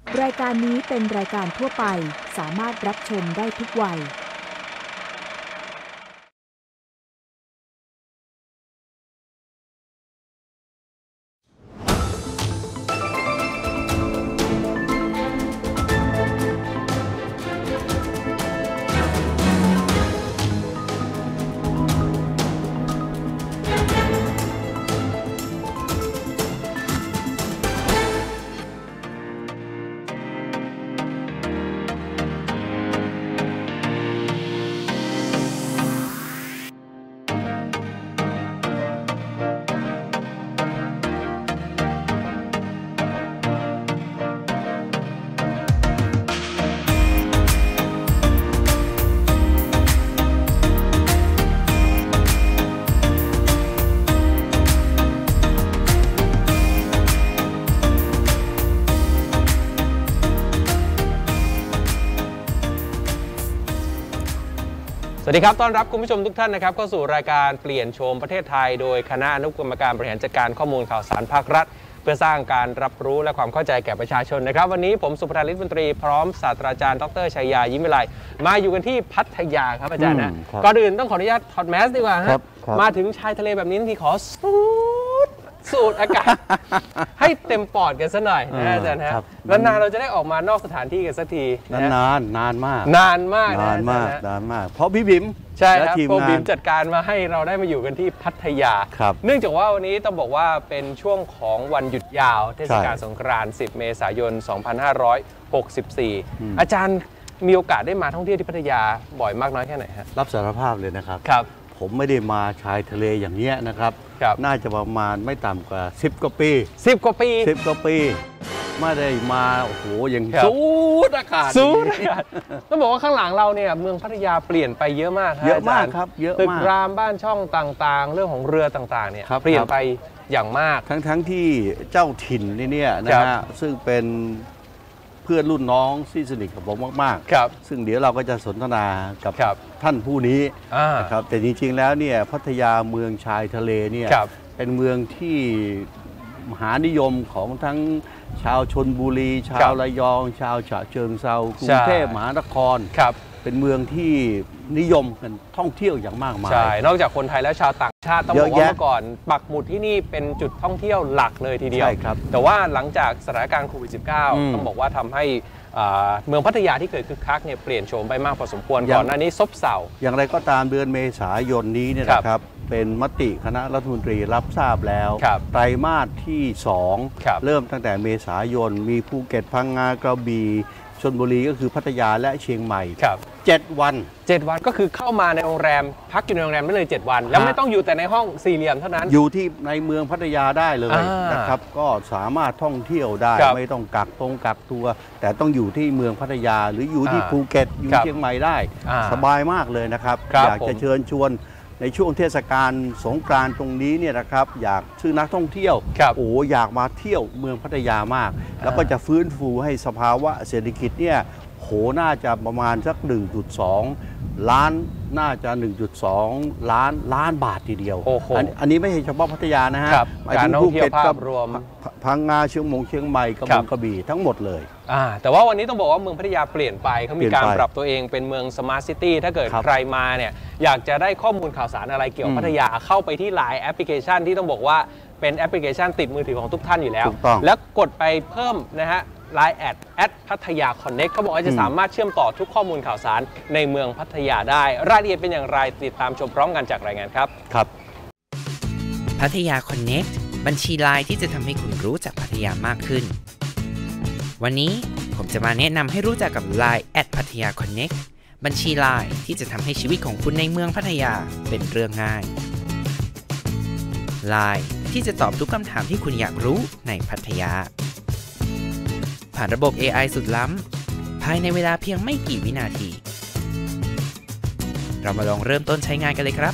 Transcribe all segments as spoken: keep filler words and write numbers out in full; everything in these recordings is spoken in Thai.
รายการนี้เป็นรายการทั่วไปสามารถรับชมได้ทุกวัยสวัสดีครับต้อนรับคุณผู้ชมทุกท่านนะครับเข้าสู่รายการเปลี่ยนโฉมประเทศไทยโดยคณะอนุกรรมการบริหารจัดการข้อมูลข่าวสารภาครัฐเพื่อสร้างการรับรู้และความเข้าใจแก่ประชาชนนะครับวันนี้ผมสุภธาฤทธิ์มนตรีพร้อมศาสตราจารย์ดรชัยยายิ้มวิไลมาอยู่กันที่พัทยาครับอาจารย์นะก่อนอื่นต้องขออนุญาตถอดแมสดีกว่าครับมาถึงชายทะเลแบบนี้ที่ขอสูดสูดอากาศให้เต็มปอดกันซะหน่อยนะอาจารย์ครับนานๆเราจะได้ออกมานอกสถานที่กันสักทีนานๆนานมากนานมากนานมากนานมากเพราะพี่บิ๋มใช่ครับพวกบิมจัดการมาให้เราได้มาอยู่กันที่พัทยาเนื่องจากว่าวันนี้ต้องบอกว่าเป็นช่วงของวันหยุดยาวเทศกาลสงกรานต์สิบเมษายนสองพันห้าร้อยหกสิบสี่อาจารย์มีโอกาสได้มาท่องเที่ยวที่พัทยาบ่อยมากน้อยแค่ไหนครับรับสารภาพเลยนะครับครับผมไม่ได้มาชายทะเลอย่างนี้นะครับน่าจะประมาณไม่ต่ำกว่าสิบกว่าปีสิบกว่าปีสิบกว่าปีไม่ได้มาโอ้โหอย่างสูดอากาศสูดอากาศต้องบอกว่าข้างหลังเราเนี่ยเมืองพัทยาเปลี่ยนไปเยอะมากเยอะมากครับเยอะมากตึกรามบ้านช่องต่างๆเรื่องของเรือต่างๆเนี่ยเปลี่ยนไปอย่างมากทั้งๆที่เจ้าถิ่นนี่เนี่ยนะฮะซึ่งเป็นเพื่อนรุ่นน้องที่สนิทกับผมมากๆซึ่งเดี๋ยวเราก็จะสนทนากับท่านผู้นี้นะครับแต่จริงๆแล้วเนี่ยพัทยาเมืองชายทะเลเนี่ยเป็นเมืองที่มหานิยมของทั้งชาวชลบุรีชาวระยองชาวฉะเชิงเทรากรุงเทพมหานครเป็นเมืองที่นิยมกันท่องเที่ยวอย่างมากมายใช่นอกจากคนไทยแล้วชาวต่างชาติต้องบอกว่าเมื่อก่อนปักหมุดที่นี่เป็นจุดท่องเที่ยวหลักเลยทีเดียวแต่ว่าหลังจากสถานการณ์โควิด สิบเก้า ต้องบอกว่าทำให้เมืองพัทยาที่เคยคึกคักเนี่ยเปลี่ยนโฉมไปมากพอสมควรก่อนหน้านี้ซบเซาอย่างไรก็ตามเดือนเมษายนนี้เนี่ยนะครับเป็นมติคณะรัฐมนตรีรับทราบแล้วไตรมาสที่สองเริ่มตั้งแต่เมษายนมีภูเก็ตพังงากระบี่ชลบุรีก็คือพัทยาและเชียงใหม่เจ็ดวันเจ็ดวันก็คือเข้ามาในโรงแรมพักอยู่ในโรงแรมได้เลยเจ็ดวันแล้วไม่ต้องอยู่แต่ในห้องสี่เหลี่ยมเท่านั้นอยู่ที่ในเมืองพัทยาได้เลยนะครับก็สามารถท่องเที่ยวได้ไม่ต้องกักตรงกักตัวแต่ต้องอยู่ที่เมืองพัทยาหรืออยู่ที่ภูเก็ตอยู่เชียงใหม่ได้สบายมากเลยนะครับอยากจะเชิญชวนในช่วงเทศกาลสงกรานต์ตรงนี้เนี่ยนะครับอยากชื่อนักท่องเที่ยวโอ้อยากมาเที่ยวเมืองพัทยามากแล้วก็จะฟื้นฟูให้สภาวะเศรษฐกิจเนี่ยโหน่าจะประมาณสัก หนึ่งจุดสอง ล้านน่าจะ หนึ่งจุดสอง ล้านล้านบาททีเดียวอันนี้ไม่ใช่เฉพาะพัทยานะฮะการท่องเที่ยวภาพรวมพังงาเชียงมงเชียงใหม่กระบี่กระบี่ทั้งหมดเลยแต่ว่าวันนี้ต้องบอกว่าเมืองพัทยาเปลี่ยนไปเขามีการปรับตัวเองเป็นเมืองสมาร์ทซิตี้ถ้าเกิดใครมาเนี่ยอยากจะได้ข้อมูลข่าวสารอะไรเกี่ยวกับพัทยาเข้าไปที่ไลน์แอปพลิเคชันที่ต้องบอกว่าเป็นแอปพลิเคชันติดมือถือของทุกท่านอยู่แล้วแล้วกดไปเพิ่มนะฮะไลน์แอดแอดพัทยาคอนเน็กเขาบอกว่าจะสามารถเชื่อมต่อทุกข้อมูลข่าวสารในเมืองพัทยาได้รายละเอียดเป็นอย่างไรติดตามชมพร้อมกันจากรายงานครับครับพัทยาคอนเน็กบัญชีไลน์ที่จะทำให้คุณรู้จักพัทยามากขึ้นวันนี้ผมจะมาแนะนำให้รู้จักกับ ไลน์ แอท พัทยาคอนเน็กบัญชีไลน์ที่จะทำให้ชีวิตของคุณในเมืองพัทยาเป็นเรื่องง่ายไลน์ที่จะตอบทุกคำถามที่คุณอยากรู้ในพัทยาผ่านระบบ เอ ไอ สุดล้ำภายในเวลาเพียงไม่กี่วินาทีเรามาลองเริ่มต้นใช้งานกันเลยครับ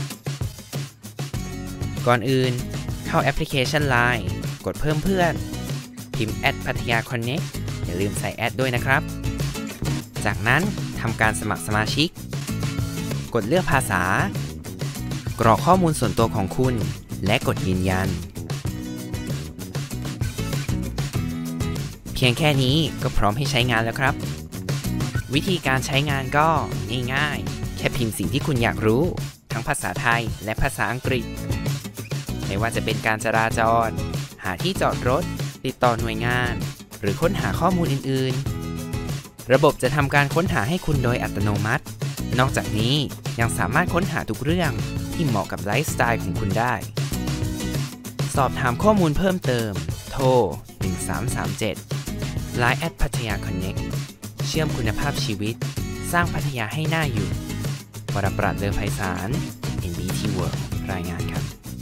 ก่อนอื่นเข้าแอปพลิเคชัน ไลน์ กดเพิ่มเพื่อนพิมพ์ แอท พัทยาคอนเน็กอย่าลืมใส่แอดด้วยนะครับจากนั้นทำการสมัครสมาชิกกดเลือกภาษากรอกข้อมูลส่วนตัวของคุณและกดยืนยันเพีพียงแค่นี้ก็พร้อมให้ใช้งานแล้วครับวิธีการใช้งานก็ง่ายๆแค่พิมพ์สิ่งที่คุณอยากรู้ทั้งภาษาไทยและภาษาอังกฤษไม่ว่าจะเป็นการจราจรหาที่จอดรถติดต่อหน่วยงานหรือค้นหาข้อมูลอื่นๆระบบจะทำการค้นหาให้คุณโดยอัตโนมัตินอกจากนี้ยังสามารถค้นหาทุกเรื่องที่เหมาะกับไลฟ์สไตล์ของคุณได้สอบถามข้อมูลเพิ่มเติมโทรหนึ่งสามสามเจ็ด ไลน์ แอท พัทยาคอนเน็กต์เชื่อมคุณภาพชีวิตสร้างพัทยาให้น่าอยู่วรปราช เลอไพศาล เอ็น บี ที World รายงานครับ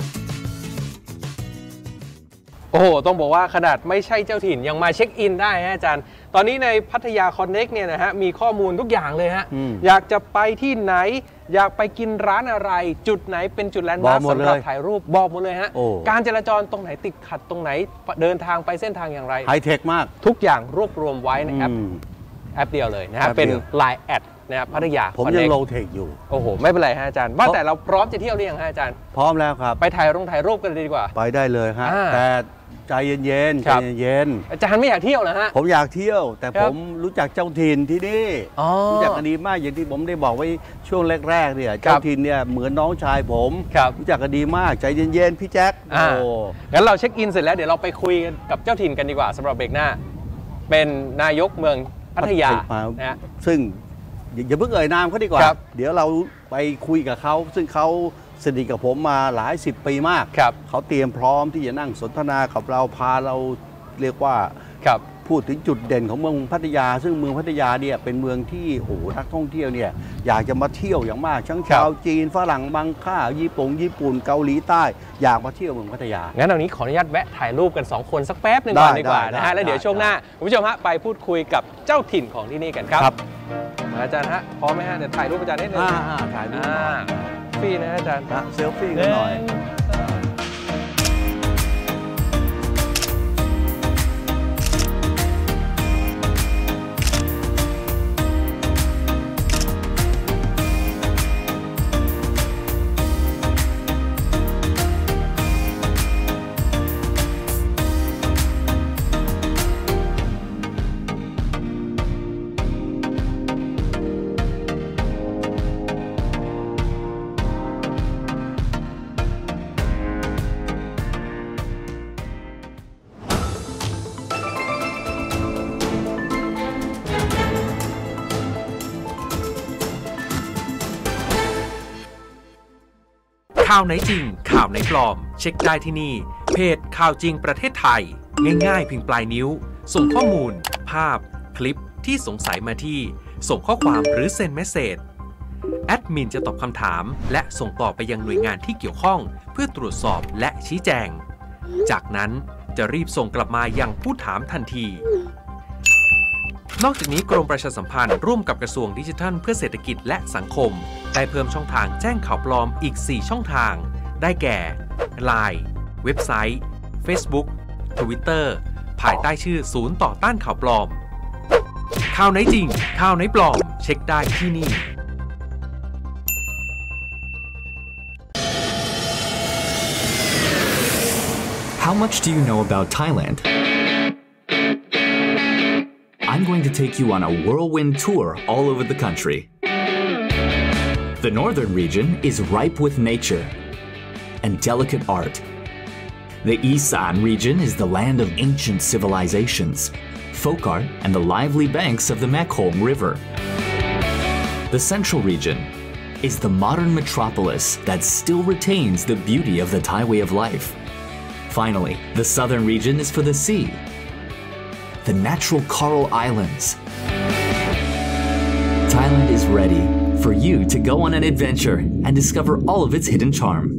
โอ้โหต้องบอกว่าขนาดไม่ใช่เจ้าถิ่นยังมาเช็คอินได้ฮะอาจารย์ตอนนี้ในพัทยาคอนเน็กต์เนี่ยนะฮะมีข้อมูลทุกอย่างเลยฮะอยากจะไปที่ไหนอยากไปกินร้านอะไรจุดไหนเป็นจุดแลนด์มาร์คสำหรับถ่ายรูปบอกหมดเลยฮะการจราจรตรงไหนติดขัดตรงไหนเดินทางไปเส้นทางอย่างไรไฮเทคมากทุกอย่างรวบรวมไว้ในแอปแอปเดียวเลยนะฮะเป็น ไลน์ แอท นะครับพัทยาผมยังโลเทคอยู่โอ้โหไม่เป็นไรฮะอาจารย์ว่าแต่เราพร้อมจะเที่ยวหรือยังฮะอาจารย์พร้อมแล้วครับไปถ่ายรูปถ่ายรูปกันดีกว่าไปได้เลยฮะแต่ใจเย็นๆใจเย็นๆอาจารย์ไม่อยากเที่ยวเหรอฮะผมอยากเที่ยวแต่ผมรู้จักเจ้าถิ่นที่นี่รู้จักกันดีมากอย่างที่ผมได้บอกไว้ช่วงแรกๆเนี่ยเจ้าถิ่นเนี่ยเหมือนน้องชายผมรู้จักกันดีมากใจเย็นๆพี่แจ็คโอ้งั้นเราเช็คอินเสร็จแล้วเดี๋ยวเราไปคุยกันกับเจ้าถิ่นกันดีกว่าสำหรับเบรกหน้าเป็นนายกเมืองพัทยานะซึ่งอย่าเพิ่งเอ่ยนามเขาดีกว่าเดี๋ยวเราไปคุยกับเขาซึ่งเขาสนิทกับผมมาหลายสิบปีมากเขาเตรียมพร้อมที่จะนั่งสนทนากับเราพาเราเรียกว่าพูดถึงจุดเด่นของเมืองพัทยาซึ่งเมืองพัทยาเนี่ยเป็นเมืองที่โอ้โหนักท่องเที่ยวเนี่ยอยากจะมาเที่ยวอย่างมากทั้งชาวจีนฝรั่งบางค่าญี่ปุ่นญี่ปุ่นเกาหลีใต้อยากมาเที่ยวเมืองพัทยางั้นตอนนี้ขออนุญาตแวะถ่ายรูปกันสองคนสักแป๊บหนึ่งก่อนดีกว่านะฮะแล้วเดี๋ยวช่วงหน้าคุณผู้ชมฮะไปพูดคุยกับเจ้าถิ่นของที่นี่กันครับอาจารย์ฮะพร้อมไหมฮะเดี๋ยวถ่ายรูปอาจารย์นิดนึงถ่ายรูปฟรีนะอาจารย์เซลฟี่กันหน่อยข่าวไหนจริงข่าวไหนปลอมเช็คได้ที่นี่เพจข่าวจริงประเทศไทยง่ายๆเพียงปลายนิ้วส่งข้อมูลภาพคลิปที่สงสัยมาที่ส่งข้อความหรือเซ็นเมสเสจแอดมินจะตอบคำถามและส่งต่อไปยังหน่วยงานที่เกี่ยวข้องเพื่อตรวจสอบและชี้แจงจากนั้นจะรีบส่งกลับมายังผู้ถามทันทีนอกจากนี้กรมประชาสัมพันธ์ร่วมกับกระทรวงดิจิทัลเพื่อเศรษฐกิจและสังคมได้เพิ่มช่องทางแจ้งข่าวปลอมอีกสี่ช่องทางได้แก่ ไลน์ เว็บไซต์ Facebook Twitter ภายใต้ชื่อศูนย์ต่อต้านข่าวปลอมข่าวไหนจริงข่าวไหนปลอมเช็คได้ที่นี่ How much do you know about Thailand? I'm going to take you on a whirlwind tour all over the country. The northern region is ripe with nature and delicate art. The Isan region is the land of ancient civilizations, folk art, and the lively banks of the Mekong River. The central region is the modern metropolis that still retains the beauty of the Thai way of life. Finally, the southern region is for the sea, the natural coral islands. Thailand is ready for you to go on an adventure and discover all of its hidden charm.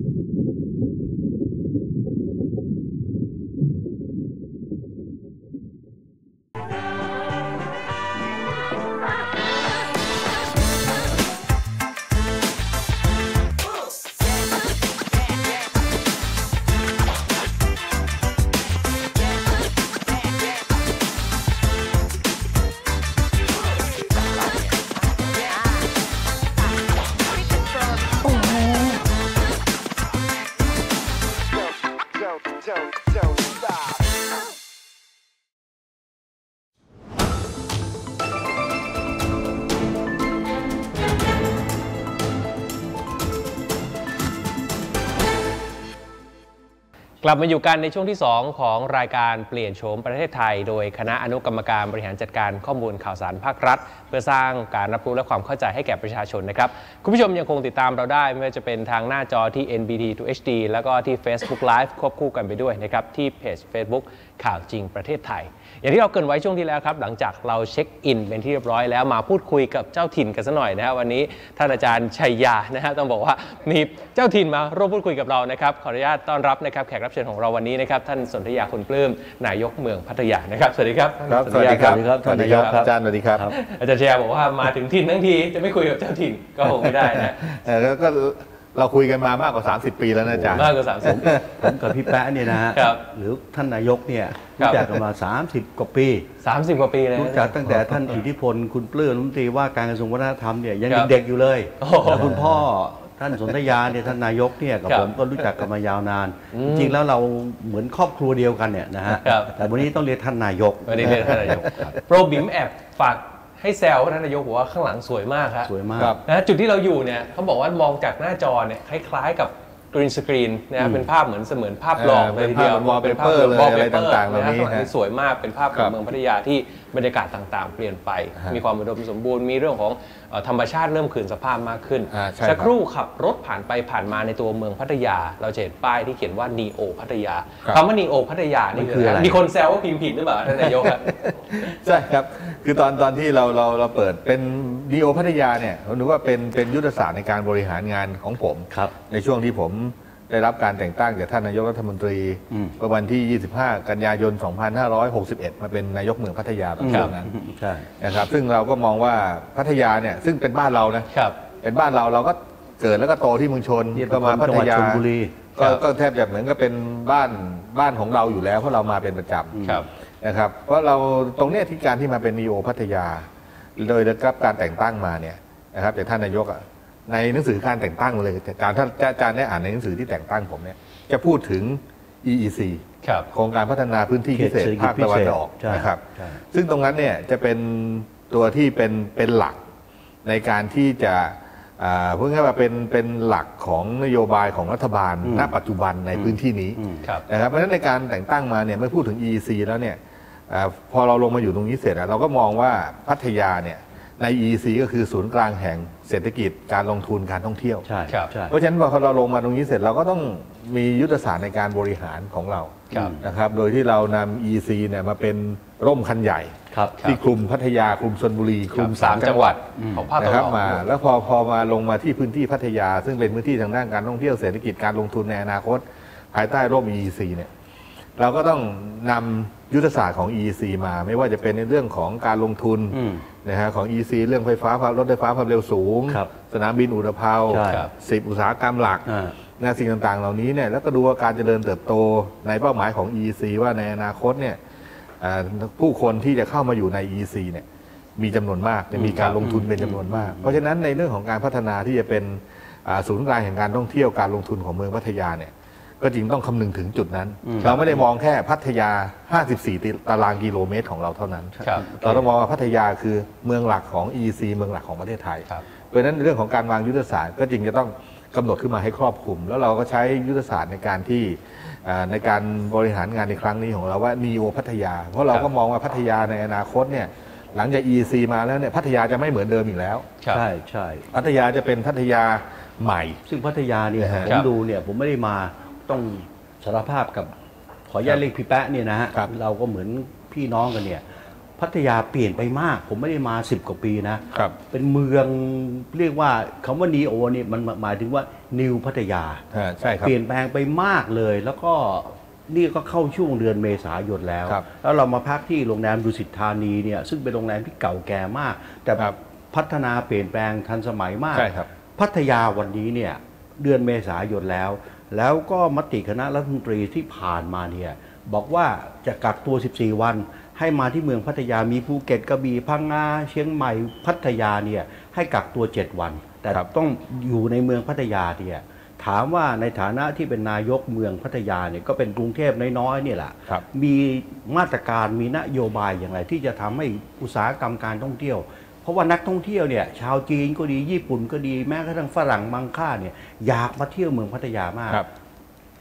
กลับมาอยู่กันในช่วงที่สองของรายการเปลี่ยนโฉมประเทศไทยโดยคณะอนุกรรมการบริหารจัดการข้อมูลข่าวสารภาครัฐเพื่อสร้างการรับรู้และความเข้าใจให้แก่ประชาชนนะครับคุณผู้ชมยังคงติดตามเราได้ไม่ว่าจะเป็นทางหน้าจอที่ เอ็น บี ที ทู เอช ดี แล้วก็ที่ Facebook Live ควบคู่กันไปด้วยนะครับที่เพจ Facebook ข่าวจริงประเทศไทยอย่างที่เราเกริ่นไว้ช่วงที่แล้วครับหลังจากเราเช็คอินเป็นที่เรียบร้อยแล้วมาพูดคุยกับเจ้าถิ่นกันสักหน่อยนะฮะวันนี้ท่านอาจารย์ชัยยานะฮะต้องบอกว่ามีเจ้าถิ่นมาร่วมพูดคุยกับเรานะครับขออนุญาตต้อนรับนะครับแขกรับเชิญของเราวันนี้นะครับท่านสนธยาคุณปลื้มนายกเมืองพัทยานะครับสวัสดีครับครับสวัสดีครับสวัสดีครับอาจารย์สวัสดีครับอาจารย์ชัยยาบอกว่ามาถึงถิ่นทั้งทีจะไม่คุยกับเจ้าถิ่นก็คงไม่ได้นะเออก็เราคุยกันมามากกว่าสามสิบปีแล้วนะอาจารย์มากกว่าสามสิบผมกับพี่แป๊ะเนี่ยนะฮะหรือท่านนายกเนี่ยรู้จักกันมาสามสิบกว่าปีสามสิบกว่าปีเลยรู้จักตั้งแต่ท่านอิทธิพลคุณปลื้มรัฐมนตรีว่าการกระทรวงวัฒนธรรมเนี่ยยังเด็กอยู่เลยแล้วคุณพ่อท่านสนธยาเนี่ยท่านนายกเนี่ยกับผมก็รู้จักกันมายาวนานจริงๆแล้วเราเหมือนครอบครัวเดียวกันเนี่ยนะฮะแต่วันนี้ต้องเรียกท่านนายกวันนี้เรียกท่านนายกโปรบิมแอบฝากให้แซวท่านนายกบอกว่าข้างหลังสวยมากครับสวยมากนะจุดที่เราอยู่เนี่ยเขาบอกว่ามองจากหน้าจอเนี่ยคล้ายๆกับกรีนสกรีนนะเป็นภาพเหมือนเสมือนภาพหลอกเลยทีเดียวเป็นภาพวอลเปเปอร์อะไรต่างๆเหล่านี้สวยมากเป็นภาพของเมืองพัทยาที่บรรยากาศต่างๆเปลี่ยนไปมีความอุดมสมบูรณ์มีเรื่องของธรรมชาติเริ่มคืนสภาพมากขึ้นสักครู่ขับรถผ่านไปผ่านมาในตัวเมืองพัทยาเราจะเห็นป้ายที่เขียนว่านีโอพัทยาคำว่านีโอพัทยานี่คืออะไรมีคนแซวว่าพิมพ์ผิดหรือเปล่าท่านนายกใช่ครับคือตอนตอนที่เราเราเราเปิดเป็นนีโอพัทยาเนี่ยผมนึกว่าเป็นเป็นยุทธศาสตร์ในการบริหารงานของผมในช่วงที่ผมได้รับการแต่งตั้งจากท่านนายกรัฐมนตรีเมื่อวันที่ยี่สิบห้ากันยายนสองพันห้าร้อยหกสิบเอ็ดมาเป็นนายกเมืองพัทยาตอนนั้นนะครับซึ่งเราก็มองว่าพัทยาเนี่ยซึ่งเป็นบ้านเรานะเป็นบ้านเราเราก็เกิดแล้วก็โตที่เมืองชนก็มาพัทยาก็แทบจะเหมือนกับเป็นบ้านบ้านของเราอยู่แล้วเพราะเรามาเป็นประจำนะครับเพราะเราตรงนี้ที่การที่มาเป็นนีโอพัทยาโดยได้รับการแต่งตั้งมาเนี่ยนะครับจากท่านนายกในหนังสือการแต่งตั้งเลยการท่านอาจารย์ได้อ่านในหนังสือที่แต่งตั้งผมเนี่ยจะพูดถึง อี อี ซี โครงการพัฒนาพื้นที่พิเศษภาคตะวันออกนะครับซึ่งตรงนั้นเนี่ยจะเป็นตัวที่เป็นเป็นหลักในการที่จะพูดง่ายๆว่าเป็นเป็นหลักของนโยบายของรัฐบาลณปัจจุบันในพื้นที่นี้นะครับเพราะฉะนั้นในการแต่งตั้งมาเนี่ยเมื่อพูดถึง อี อี ซี แล้วเนี่ยพอเราลงมาอยู่ตรงนี้เสร็จเราก็มองว่าพัทยาเนี่ยใน อี อี ซี ก็คือศูนย์กลางแห่งเศรษฐกิจการลงทุนการท่องเที่ยวใช่เพราะฉะนั้นพอเราลงมาตรงนี้เสร็จเราก็ต้องมียุทธศาสตร์ในการบริหารของเรานะครับโดยที่เรานำ อี อี ซี เนี่ยมาเป็นร่มคันใหญ่ที่คลุมพัทยาคลุมชลบุรีคลุมสามจังหวัดของภาคตะวันออกมาแล้วพอพอมาลงมาที่พื้นที่พัทยาซึ่งเป็นพื้นที่ทางด้านการท่องเที่ยวเศรษฐกิจการลงทุนในอนาคตภายใต้ร่ม อี อี ซี เนี่ยเราก็ต้องนำยุทธศาสตร์ของ อี อี ซี มาไม่ว่าจะเป็นในเรื่องของการลงทุนนะฮะของ อี อี ซี เรื่องไฟฟ้ารถไฟฟ้าความเร็วสูงสนามบินอุตภาวสิบอุตสาหกรรมหลักนะสิ่งต่างๆเหล่านี้เนี่ยแล้วก็ดูว่าการเจริญเติบโตในเป้าหมายของ อี อี ซี ว่าในอนาคตเนี่ยผู้คนที่จะเข้ามาอยู่ใน อี อี ซี เนี่ยมีจำนวนมากจะมีการลงทุนเป็นจำนวนมากเพราะฉะนั้นในเรื่องของการพัฒนาที่จะเป็นศูนย์กลางแห่งการท่องเที่ยวการลงทุนของเมืองพัทยาเนี่ยก็จริงต้องคำนึงถึงจุดนั้นเราไม่ได้มองแค่พัทยาห้าสิบสี่ตารางกิโลเมตรของเราเท่านั้นเราต้องมองว่าพัทยาคือเมืองหลักของ อี อี ซี เมืองหลักของประเทศไทยเพราะฉะนั้นเรื่องของการวางยุทธศาสตร์ก็จริงจะต้องกำหนดขึ้นมาให้ครอบคลุมแล้วเราก็ใช้ยุทธศาสตร์ในการที่ในการบริหารงานในครั้งนี้ของเราว่านีโอพัทยาเพราะเราก็มองว่าพัทยาในอนาคตเนี่ยหลังจาก อี อี ซี มาแล้วเนี่ยพัทยาจะไม่เหมือนเดิมอีกแล้วใช่ใช่พัทยาจะเป็นพัทยาใหม่ซึ่งพัทยาเนี่ยผมดูเนี่ยผมไม่ได้มาต้องสารภาพกับขออนุญาตเรียกพี่แป๊ะเนี่ยนะฮะเราก็เหมือนพี่น้องกันเนี่ยพัทยาเปลี่ยนไปมากผมไม่ได้มาสิบกว่าปีนะเป็นเมืองเรียกว่าคำว่านีโอเนี่ยมันหมายถึงว่านิวพัทยาใช่ครับเปลี่ยนแปลงไปมากเลยแล้วก็นี่ก็เข้าช่วงเดือนเมษายนแล้วแล้วเรามาพักที่โรงแรมดุสิตธานีเนี่ยซึ่งเป็นโรงแรมที่เก่าแก่มากแต่พัฒนาเปลี่ยนแปลงทันสมัยมากพัทยาวันนี้เนี่ยเดือนเมษายนแล้วแล้วก็มติคณะรัฐมนตรีที่ผ่านมาเนี่ยบอกว่าจะกักตัวสิบสี่วันให้มาที่เมืองพัทยามีภูเก็ตกระบี่พังงาเชียงใหม่พัทยาเนี่ยให้กักตัวเจ็ดวันแต่ต้องอยู่ในเมืองพัทยาเนี่ยถามว่าในฐานะที่เป็นนายกเมืองพัทยาเนี่ยก็เป็นกรุงเทพน้อยๆเนี่ยแหละมีมาตรการมีนโยบายอย่างไรที่จะทำให้อุตสาหกรรมการท่องเที่ยวเพราะว่านักท่องเที่ยวเนี่ยชาวจีนก็ดีญี่ปุ่นก็ดีแม้กระทั่งฝรั่งมังค่าเนี่ยอยากมาเที่ยวเมืองพัทยามาก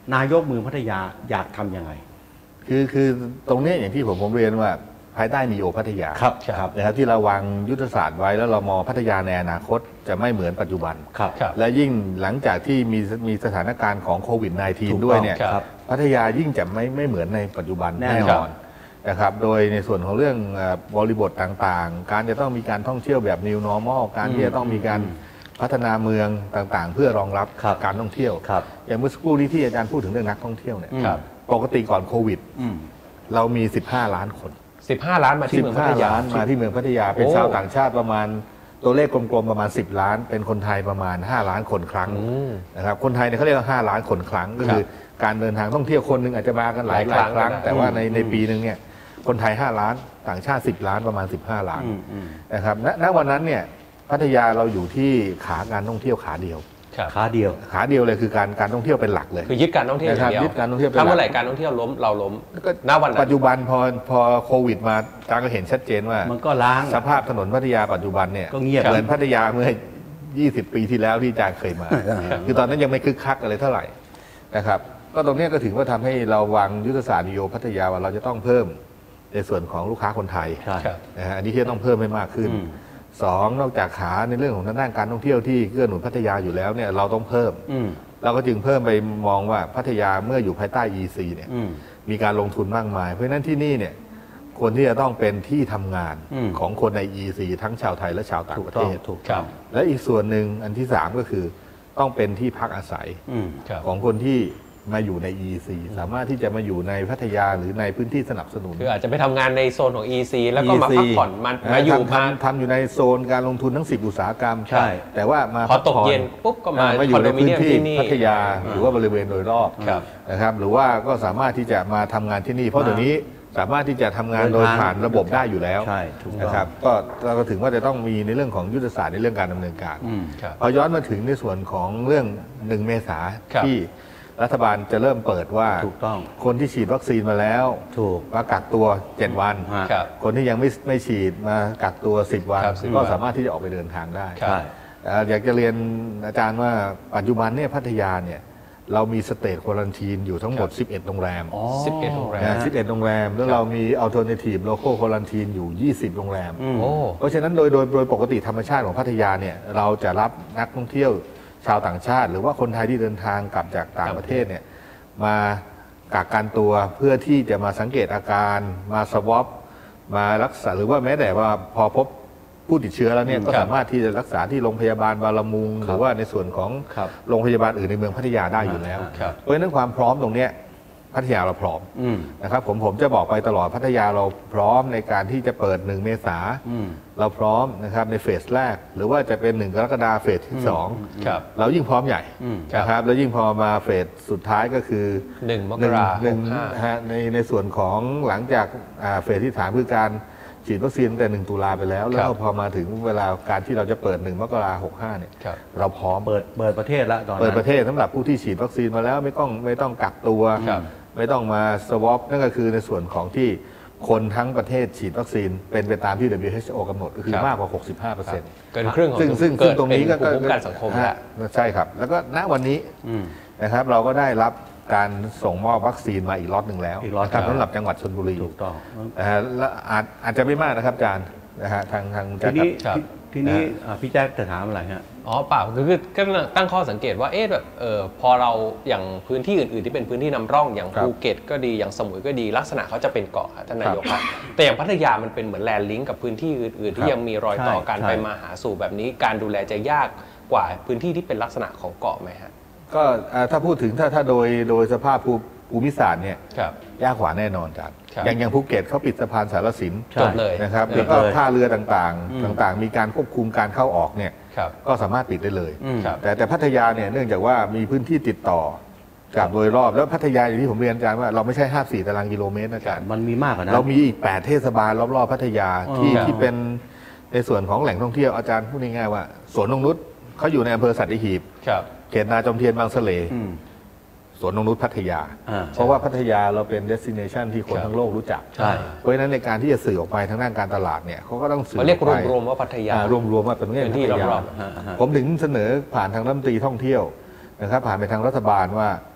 นายกเมืองพัทยาอยากทำยังไงคือคือตรงนี้อย่างที่ผมผมเรียนว่าภายใต้นีโอพัทยาครับนะครับที่เราวางยุทธศาสตร์ไว้แล้วเรามองพัทยาในอนาคตจะไม่เหมือนปัจจุบันครับและยิ่งหลังจากที่มีมีสถานการณ์ของโควิด สิบเก้า ด้วยเนี่ยพัทยายิ่งจะไม่ไม่เหมือนในปัจจุบันแน่นอนนะครับโดยในส่วนของเรื่องบริบทต่างๆการจะต้องมีการท่องเที่ยวแบบ New Normal การที่จะต้องมีการพัฒนาเมืองต่างๆเพื่อรองรับการท่องเที่ยวอย่างเมื่อสักครู่นี้ที่อาจารย์พูดถึงเรื่องนักท่องเที่ยวเนี่ยปกติก่อนโควิดเรามีสิบห้าล้านคนสิบห้าล้านมาที่เมืองพัทยามาที่เมืองพัทยาเป็นชาวต่างชาติประมาณตัวเลขกลมๆประมาณสิบล้านเป็นคนไทยประมาณห้าล้านคนครั้งนะครับคนไทยเนี่ยเขาเรียกว่าห้าล้านคนครั้งก็คือการเดินทางท่องเที่ยวคนหนึ่งอาจจะมากันหลายหลายครั้งแต่ว่าในในปีนึงเนี่ยคนไทยห้าล้านต่างชาติสิบล้านประมาณสิบห้าล้านนะครับณวันนั้นเนี่ยพัทยาเราอยู่ที่ขาการท่องเที่ยวขาเดียวขาเดียวขาเดียวเลยคือการการท่องเที่ยวเป็นหลักเลยคือยึดการท่องเที่ยวอย่างเดียวยึดการท่องเที่ยวถ้าเมื่อไหร่การท่องเที่ยวล้มเราล้มก็ณวันปัจจุบันพอพอโควิดมาอาจารย์ก็เห็นชัดเจนว่ามันก็ล้างสภาพถนนพัทยาปัจจุบันเนี่ยก็เงียบเหมือนพัทยาเมื่อยี่สิบปีที่แล้วที่อาจารย์เคยมาคือตอนนั้นยังไม่คึกคักอะไรเท่าไหร่นะครับก็ตรงนี้ก็ถือว่าทำให้เราวางยุทธศาสตร์นิโยพัทยาว่าเราจะต้องเพิ่มในส่วนของลูกค้าคนไทยนะฮะอันนี้ที่ต้องเพิ่มให้มากขึ้นสองนอกจากขาในเรื่องของทางด้านการท่องเที่ยวที่เกื้อหนุนพัทยาอยู่แล้วเนี่ยเราต้องเพิ่มเราก็จึงเพิ่มไปมองว่าพัทยาเมื่ออยู่ภายใต้ อี ซี เนี่ยมีการลงทุนมากมายเพราะฉะนั้นที่นี่เนี่ยคนที่จะต้องเป็นที่ทำงานของคนใน อี ซี ทั้งชาวไทยและชาวต่างประเทศถูกต้องและอีกส่วนหนึ่งอันที่สามก็คือต้องเป็นที่พักอาศัยของคนที่มาอยู่ใน อี ซี สามารถที่จะมาอยู่ในพัทยาหรือในพื้นที่สนับสนุนคืออาจจะไปทำงานในโซนของ อี ซี แล้วก็มาพักผ่อนมันมาอยู่มาทำอยู่ในโซนการลงทุนทั้งสิบอุตสาหกรรมใช่แต่ว่ามาพอตกเย็นปุ๊บก็มาอยู่ในพื้นที่พัทยาหรือว่าบริเวณโดยรอบนะครับหรือว่าก็สามารถที่จะมาทำงานที่นี่เพราะเดี๋ยวนี้สามารถที่จะทำงานโดยผ่านระบบได้อยู่แล้วนะครับก็เราก็ถึงว่าจะต้องมีในเรื่องของยุทธศาสตร์ในเรื่องการดำเนินการพอย้อนมาถึงในส่วนของเรื่องหนึ่งเมษาที่รัฐบาลจะเริ่มเปิดว่าถูกต้องคนที่ฉีดวัคซีนมาแล้วถูกมากักตัวเจ็ดวันคนที่ยังไม่ไม่ฉีดมากักตัวสิบวันก็สามารถที่จะออกไปเดินทางได้อยากจะเรียนอาจารย์ว่าปัจจุบันเนี่ยพัทยาเนี่ยเรามีสเตทควอรันทีนอยู่ทั้งหมดสิบเอ็ดโรงแรมสิบเอ็ดโรงแรมสิบเอ็ดโรงแรมแล้วเรามีอัลเทอร์เนทีฟโลคอลควอรันทีนอยู่ยี่สิบโรงแรมเพราะฉะนั้นโดยโดยโดยปกติธรรมชาติของพัทยาเนี่ยเราจะรับนักท่องเที่ยวชาวต่างชาติหรือว่าคนไทยที่เดินทางกลับจากต่างประเทศเนี่ยมากักกันตัวเพื่อที่จะมาสังเกตอาการมาสวอปมารักษาหรือว่าแม้แต่ว่าพอพบผู้ติดเชื้อแล้วเนี่ยก็สามารถที่จะรักษาที่โรงพยาบาลบาลามุงหรือว่าในส่วนของโรงพยาบาลอื่นในเมืองพัทยาได้อยู่แล้วเพราะฉะนั้นความพร้อมตรงนี้พัทยาเราพร้อมนะครับผมผมจะบอกไปตลอดพัทยาเราพร้อมในการที่จะเปิดหนึ่งเมษาเราพร้อมนะครับในเฟสแรกหรือว่าจะเป็นหนึ่งกรกฎาคมเฟสที่สองเรายิ่งพร้อมใหญ่นะครับแล้วยิ่งพอมาเฟสสุดท้ายก็คือหนึ่งมกราคมในในส่วนของหลังจากเฟสที่สามคือการฉีดวัคซีนตั้งแต่หนึ่งตุลาไปแล้วแล้วพอมาถึงเวลาการที่เราจะเปิดหนึ่งมกราคมหกห้าเนี่ยเราพร้อมเปิดเปิดประเทศแล้วตอนนั้นเปิดประเทศสำหรับผู้ที่ฉีดวัคซีนมาแล้วไม่ต้องไม่ต้องกักตัวไม่ต้องมาสวอปนั่นก็คือในส่วนของที่คนทั้งประเทศฉีดวัคซีนเป็นไปตามที่ ดับเบิลยู เอช โอ กำหนดก็คือมากกว่า หกสิบห้าเปอร์เซ็นต์เกินครึ่งของซึ่งซึ่งตรงนี้ก็ภูมิคุ้มกันสังคมแล้วใช่ครับแล้วก็ณวันนี้นะครับเราก็ได้รับการส่งมอบวัคซีนมาอีกล็อตหนึ่งแล้วสำหรับจังหวัดชลบุรีถูกต้องนะฮะและอาจอาจจะไม่มากนะครับอาจารย์นะฮะทางทางทีนี้ทีนี้พี่แจ๊คจะถามอะไรฮะอ๋อเปล่าคือก็ตั้งข้อสังเกตว่าเอ๊ะแบบเออพอเราอย่างพื้นที่อื่นๆที่เป็นพื้นที่นำร่องอย่างภูเก็ตก็ดีอย่างสมุยก็ดีลักษณะเขาจะเป็นเกาะท่านนายกครับแต่อย่างพัทยามันเป็นเหมือนแลนด์ลิงก์กับพื้นที่อื่นๆที่ยังมีรอยต่อการไปมาหาสู่แบบนี้การดูแลจะยากกว่าพื้นที่ที่เป็นลักษณะของเกาะไหมฮะก็ถ้าพูดถึงถ้าถ้าโดยโดยสภาพภูมิศาสตร์เนี่ยยากกว่าแน่นอนจัดอย่างอย่างภูเก็ตเขาปิดสะพานสารสินจบเลยนะครับแล้วก็ท่าเรือต่างๆต่างๆมีการควบคุมการเข้าออกเนี่ยก็สามารถปิดได้เลยแต่แต่พัทยาเนี่ยเนื่องจากว่ามีพื้นที่ติดต่อกับโดยรอบแล้วพัทยาอย่างที่ผมเรียนอาจารย์ว่าเราไม่ใช่ห้าสิบสี่ตารางกิโลเมตรนะอาจารย์มันมีมากกว่านั้นเรามีอีกแปดเทศบาลรอบๆพัทยาที่ที่เป็นในส่วนของแหล่งท่องเที่ยวอาจารย์พูดง่ายๆว่าสวนนงนุชเขาอยู่ในอำเภอสัตหีบเขตนาจอมเทียนบางสะเลสวนนงนุชพัทยาเพราะว่าพัทยาเราเป็น destination ที่คนทั้งโลกรู้จักเพราะฉะนั้นในการที่จะสื่อออกไปทางด้านการตลาดเนี่ยเขาก็ต้องสื่อเรียกรวมๆว่าพัทยารวมๆว่าเป็นเรื่องที่พัทยาผมถึงเสนอผ่านทางรัฐมนตรีท่องเที่ยวนะครับผ่านไปทางรัฐบาลว่า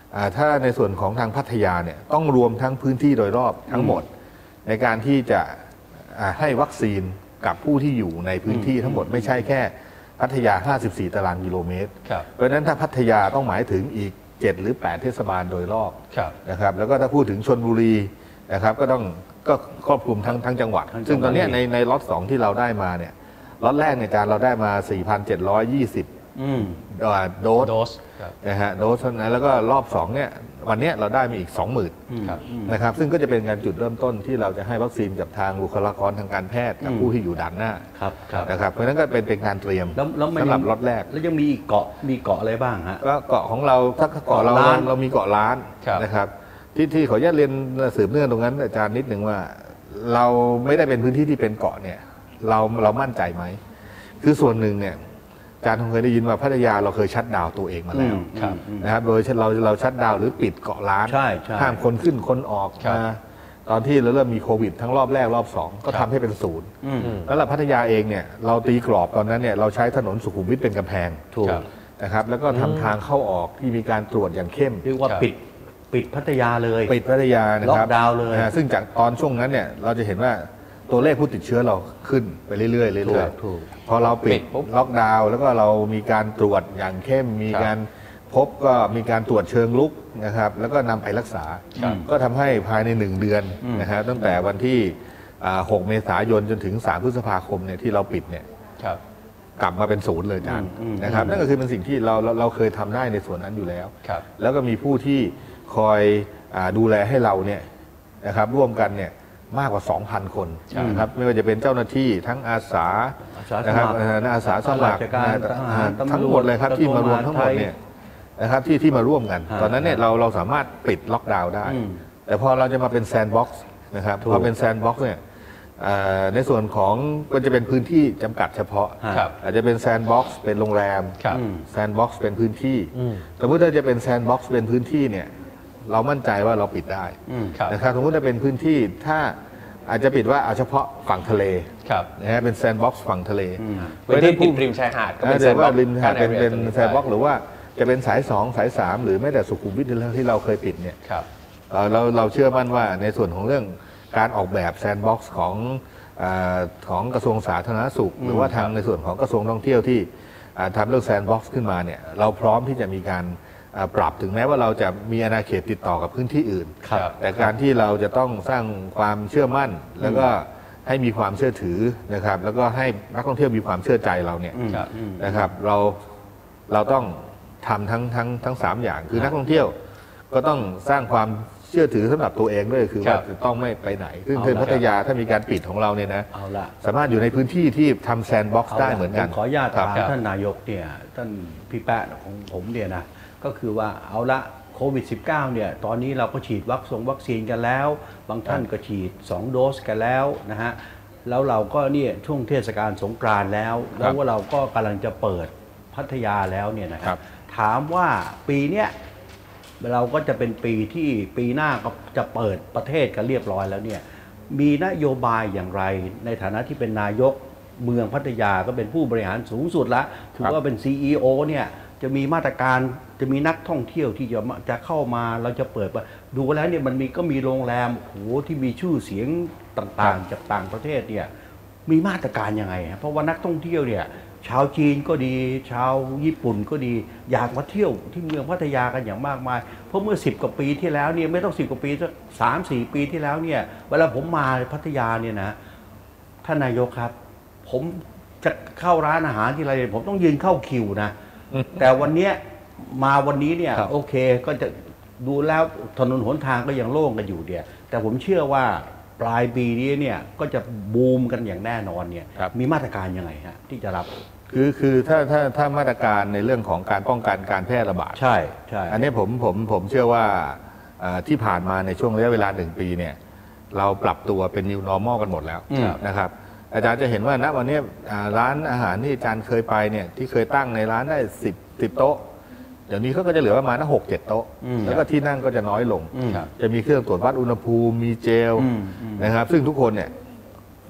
ถ้าในส่วนของทางพัทยาเนี่ยต้องรวมทั้งพื้นที่โดยรอบทั้งหมดในการที่จะให้วัคซีนกับผู้ที่อยู่ในพื้นที่ทั้งหมดไม่ใช่แค่พัทยาห้าสิบสี่ตารางกิโลเมตรเพราะฉะนั้นถ้าพัทยาต้องหมายถึงอีกเจ็ดหรือแปดเทศบาลโดยรอบนะครับแล้วก็ถ้าพูดถึงชลบุรีนะครับก็ต้องก็ครอบคลุมทั้งทั้งจังหวัดซึ่งตอนนี้ในในล็อตสองที่เราได้มาเนี่ยล็อตแรกในการเราได้มา สี่พันเจ็ดร้อยยี่สิบ โดสโดสนะฮะโดสเท่านั้นแล้วก็รอบสองเนี่ยวันนี้เราได้มาอีก สองหมื่น นะครับซึ่งก็จะเป็นการจุดเริ่มต้นที่เราจะให้วัคซีนกับทางบุคลากรทางการแพทย์กับผู้ที่อยู่ด่านหน้านะครับเพราะฉะนั้นก็เป็นเป็นการเตรียมสำหรับล็อตแรกแล้วยังมีอีกเกาะมีเกาะอะไรบ้างฮะก็เกาะของเราถ้าเกาะเราเรามีเกาะล้านนะครับที่ที่ขออนุญาตเรียนสืบเนื่องตรงนั้นอาจารย์นิดหนึ่งว่าเราไม่ได้เป็นพื้นที่ที่เป็นเกาะเนี่ยเราเรามั่นใจไหมคือส่วนหนึ่งเนี่ยอาจารย์คงเคยได้ยินว่าพัทยาเราเคยชัตดาวน์ตัวเองมาแล้วนะครับโดยเราเราชัตดาวน์หรือปิดเกาะล้านห้ามคนขึ้นคนออกมาตอนที่เราเริ่มมีโควิดทั้งรอบแรกรอบสองก็ทำให้เป็นศูนย์แล้วเราพัทยาเองเนี่ยเราตีกรอบตอนนั้นเนี่ยเราใช้ถนนสุขุมวิทเป็นกำแพงถูกนะครับแล้วก็ทำทางเข้าออกที่มีการตรวจอย่างเข้มเรียกว่าปิดปิดพัทยาเลยปิดพัทยานะครับล็อกดาวน์เลยซึ่งจากตอนช่วงนั้นเนี่ยเราจะเห็นว่าตัวเลขผู้ติดเชื้อเราขึ้นไปเรื่อยๆเรื่อยๆพอเราปิดล็อกดาวน์แล้วก็เรามีการตรวจอย่างเข้มมีการพบก็มีการตรวจเชิงลุกนะครับแล้วก็นำไปรักษาก็ทำให้ภายในหนึ่งเดือนนะครับตั้งแต่วันที่หกเมษายนจนถึงสามพฤษภาคมเนี่ยที่เราปิดเนี่ยกลับมาเป็นศูนย์เลยอาจารย์นะครับนั่นก็คือเป็นสิ่งที่เราเราเคยทำได้ในส่วนนั้นอยู่แล้วแล้วก็มีผู้ที่คอยดูแลให้เราเนี่ยนะครับร่วมกันเนี่ยมากกว่า สองพัน คนนะครับไม่ว่าจะเป็นเจ้าหน้าที่ทั้งอาสานะครับอาสาสมัครทั้งหมดเลยครับที่มารวมทั้งหมดเนี่ยนะครับที่ที่มาร่วมกันตอนนั้นเนี่ยเราเราสามารถปิดล็อกดาวน์ได้แต่พอเราจะมาเป็นแซนด์บ็อกซ์นะครับพอเป็นแซนด์บ็อกซ์เนี่ยในส่วนของก็จะเป็นพื้นที่จำกัดเฉพาะอาจจะเป็นแซนด์บ็อกซ์เป็นโรงแรมแซนด์บ็อกซ์เป็นพื้นที่สมมติถ้าจะเป็นแซนด์บ็อกซ์เป็นพื้นที่เนี่ยเรามั่นใจว่าเราปิดได้นะครับสมมติถ้าเป็นพื้นที่ถ้าอาจจะปิดว่าเอาเฉพาะฝั่งทะเลนะฮะเป็นแซนด์บ็อกซ์ฝั่งทะเลพื้นที่ติดริมชายหาดก็เป็นแซนด์บ็อกซ์ริมหาดเป็นเป็นแซนด์บ็อกซ์หรือว่าจะเป็นสายสองสายสามหรือแม้แต่สุขุมวิทที่เราเคยปิดเนี่ยเราเราเชื่อมั่นว่าในส่วนของเรื่องการออกแบบแซนด์บ็อกซ์ของของกระทรวงสาธารณสุขหรือว่าทางในส่วนของกระทรวงท่องเที่ยวที่ทำเรื่องแซนด์บ็อกซ์ขึ้นมาเนี่ยเราพร้อมที่จะมีการปรับถึงแม้ว่าเราจะมีอาณาเขตติดต่อกับพื้นที่อื่นแต่การที่เราจะต้องสร้างความเชื่อมั่นแล้วก็ให้มีความเชื่อถือนะครับแล้วก็ให้นักท่องเที่ยวมีความเชื่อใจเราเนี่ยนะครับเราเราต้องทำทั้งทั้งทั้งสามอย่างคือนักท่องเที่ยวก็ต้องสร้างความเชื่อถือสำหรับตัวเองด้วยคือว่าจะต้องไม่ไปไหนซึ่งเทนพัทยาถ้ามีการปิดของเราเนี่ยนะสามารถอยู่ในพื้นที่ที่ทำแซนด์บ็อกซ์ได้เหมือนกันขออนุญาตถามท่านนายกเนี่ยท่านพี่แป๊ะของผมเนี่ยนะก็คือว่าเอาละโควิด สิบเก้า เนี่ยตอนนี้เราก็ฉีดวัคซีนวัคซีนกันแล้วบางท่านก็ฉีดสองโดสกันแล้วนะฮะแล้วเราก็เนี่ยช่วงเทศกาลสงกรานต์แล้วแล้วว่าเราก็กำลังจะเปิดพัทยาแล้วเนี่ยนะครับถามว่าปีเนี้ยเราก็จะเป็นปีที่ปีหน้าก็จะเปิดประเทศกันเรียบร้อยแล้วเนี่ยมีนโยบายอย่างไรในฐานะที่เป็นนายกเมืองพัทยาก็เป็นผู้บริหารสูงสุดละถือว่าเป็น ซี อี โอ เนี่ยจะมีมาตรการจะมีนักท่องเที่ยวที่จะจะเข้ามาเราจะเปิดดูแล้วเนี่ยมันมีก็มีโรงแรมโหที่มีชื่อเสียงต่างๆจากต่างประเทศเนี่ยมีมาตรการยังไงเพราะว่านักท่องเที่ยวเนี่ยชาวจีนก็ดีชาวญี่ปุ่นก็ดีอยากมาเที่ยวที่เมืองพัทยากันอย่างมากมายเพราะเมื่อสิบกว่าปีที่แล้วเนี่ยไม่ต้องสิบกว่าปีสักสามสี่ปีที่แล้วเนี่ยเวลาผมมาพัทยาเนี่ยนะท่านนายกครับผมจะเข้าร้านอาหารที่ไรผมต้องยืนเข้าคิวนะแต่วันนี้มาวันนี้เนี่ยโอเคก็จะดูแล้วถนนหนทางก็ยังโล่งกันอยู่เดียแต่ผมเชื่อว่าปลายปีนี้เนี่ยก็จะบูมกันอย่างแน่นอนเนี่ยมีมาตรการยังไงฮะที่จะรับคือคือถ้าถ้าถ้ามาตรการในเรื่องของการป้องกันการแพร่ระบาดใช่ใช่อันนี้ผมผมผมเชื่อว่าที่ผ่านมาในช่วงระยะเวลาหนึ่งปีเนี่ยเราปรับตัวเป็น new normal กันหมดแล้วนะครับอาจารย์จะเห็นว่าณวันนี้ร้านอาหารที่อาจารย์เคยไปเนี่ยที่เคยตั้งในร้านได้สิบสิบโต๊ะเดี๋ยวนี้เขาก็จะเหลือประมาณหกเจ็ดโต๊ะแล้วก็ที่นั่งก็จะน้อยลงจะมีเครื่องตรวจวัดอุณหภูมิมีเจลนะครับซึ่งทุกคนเนี่ย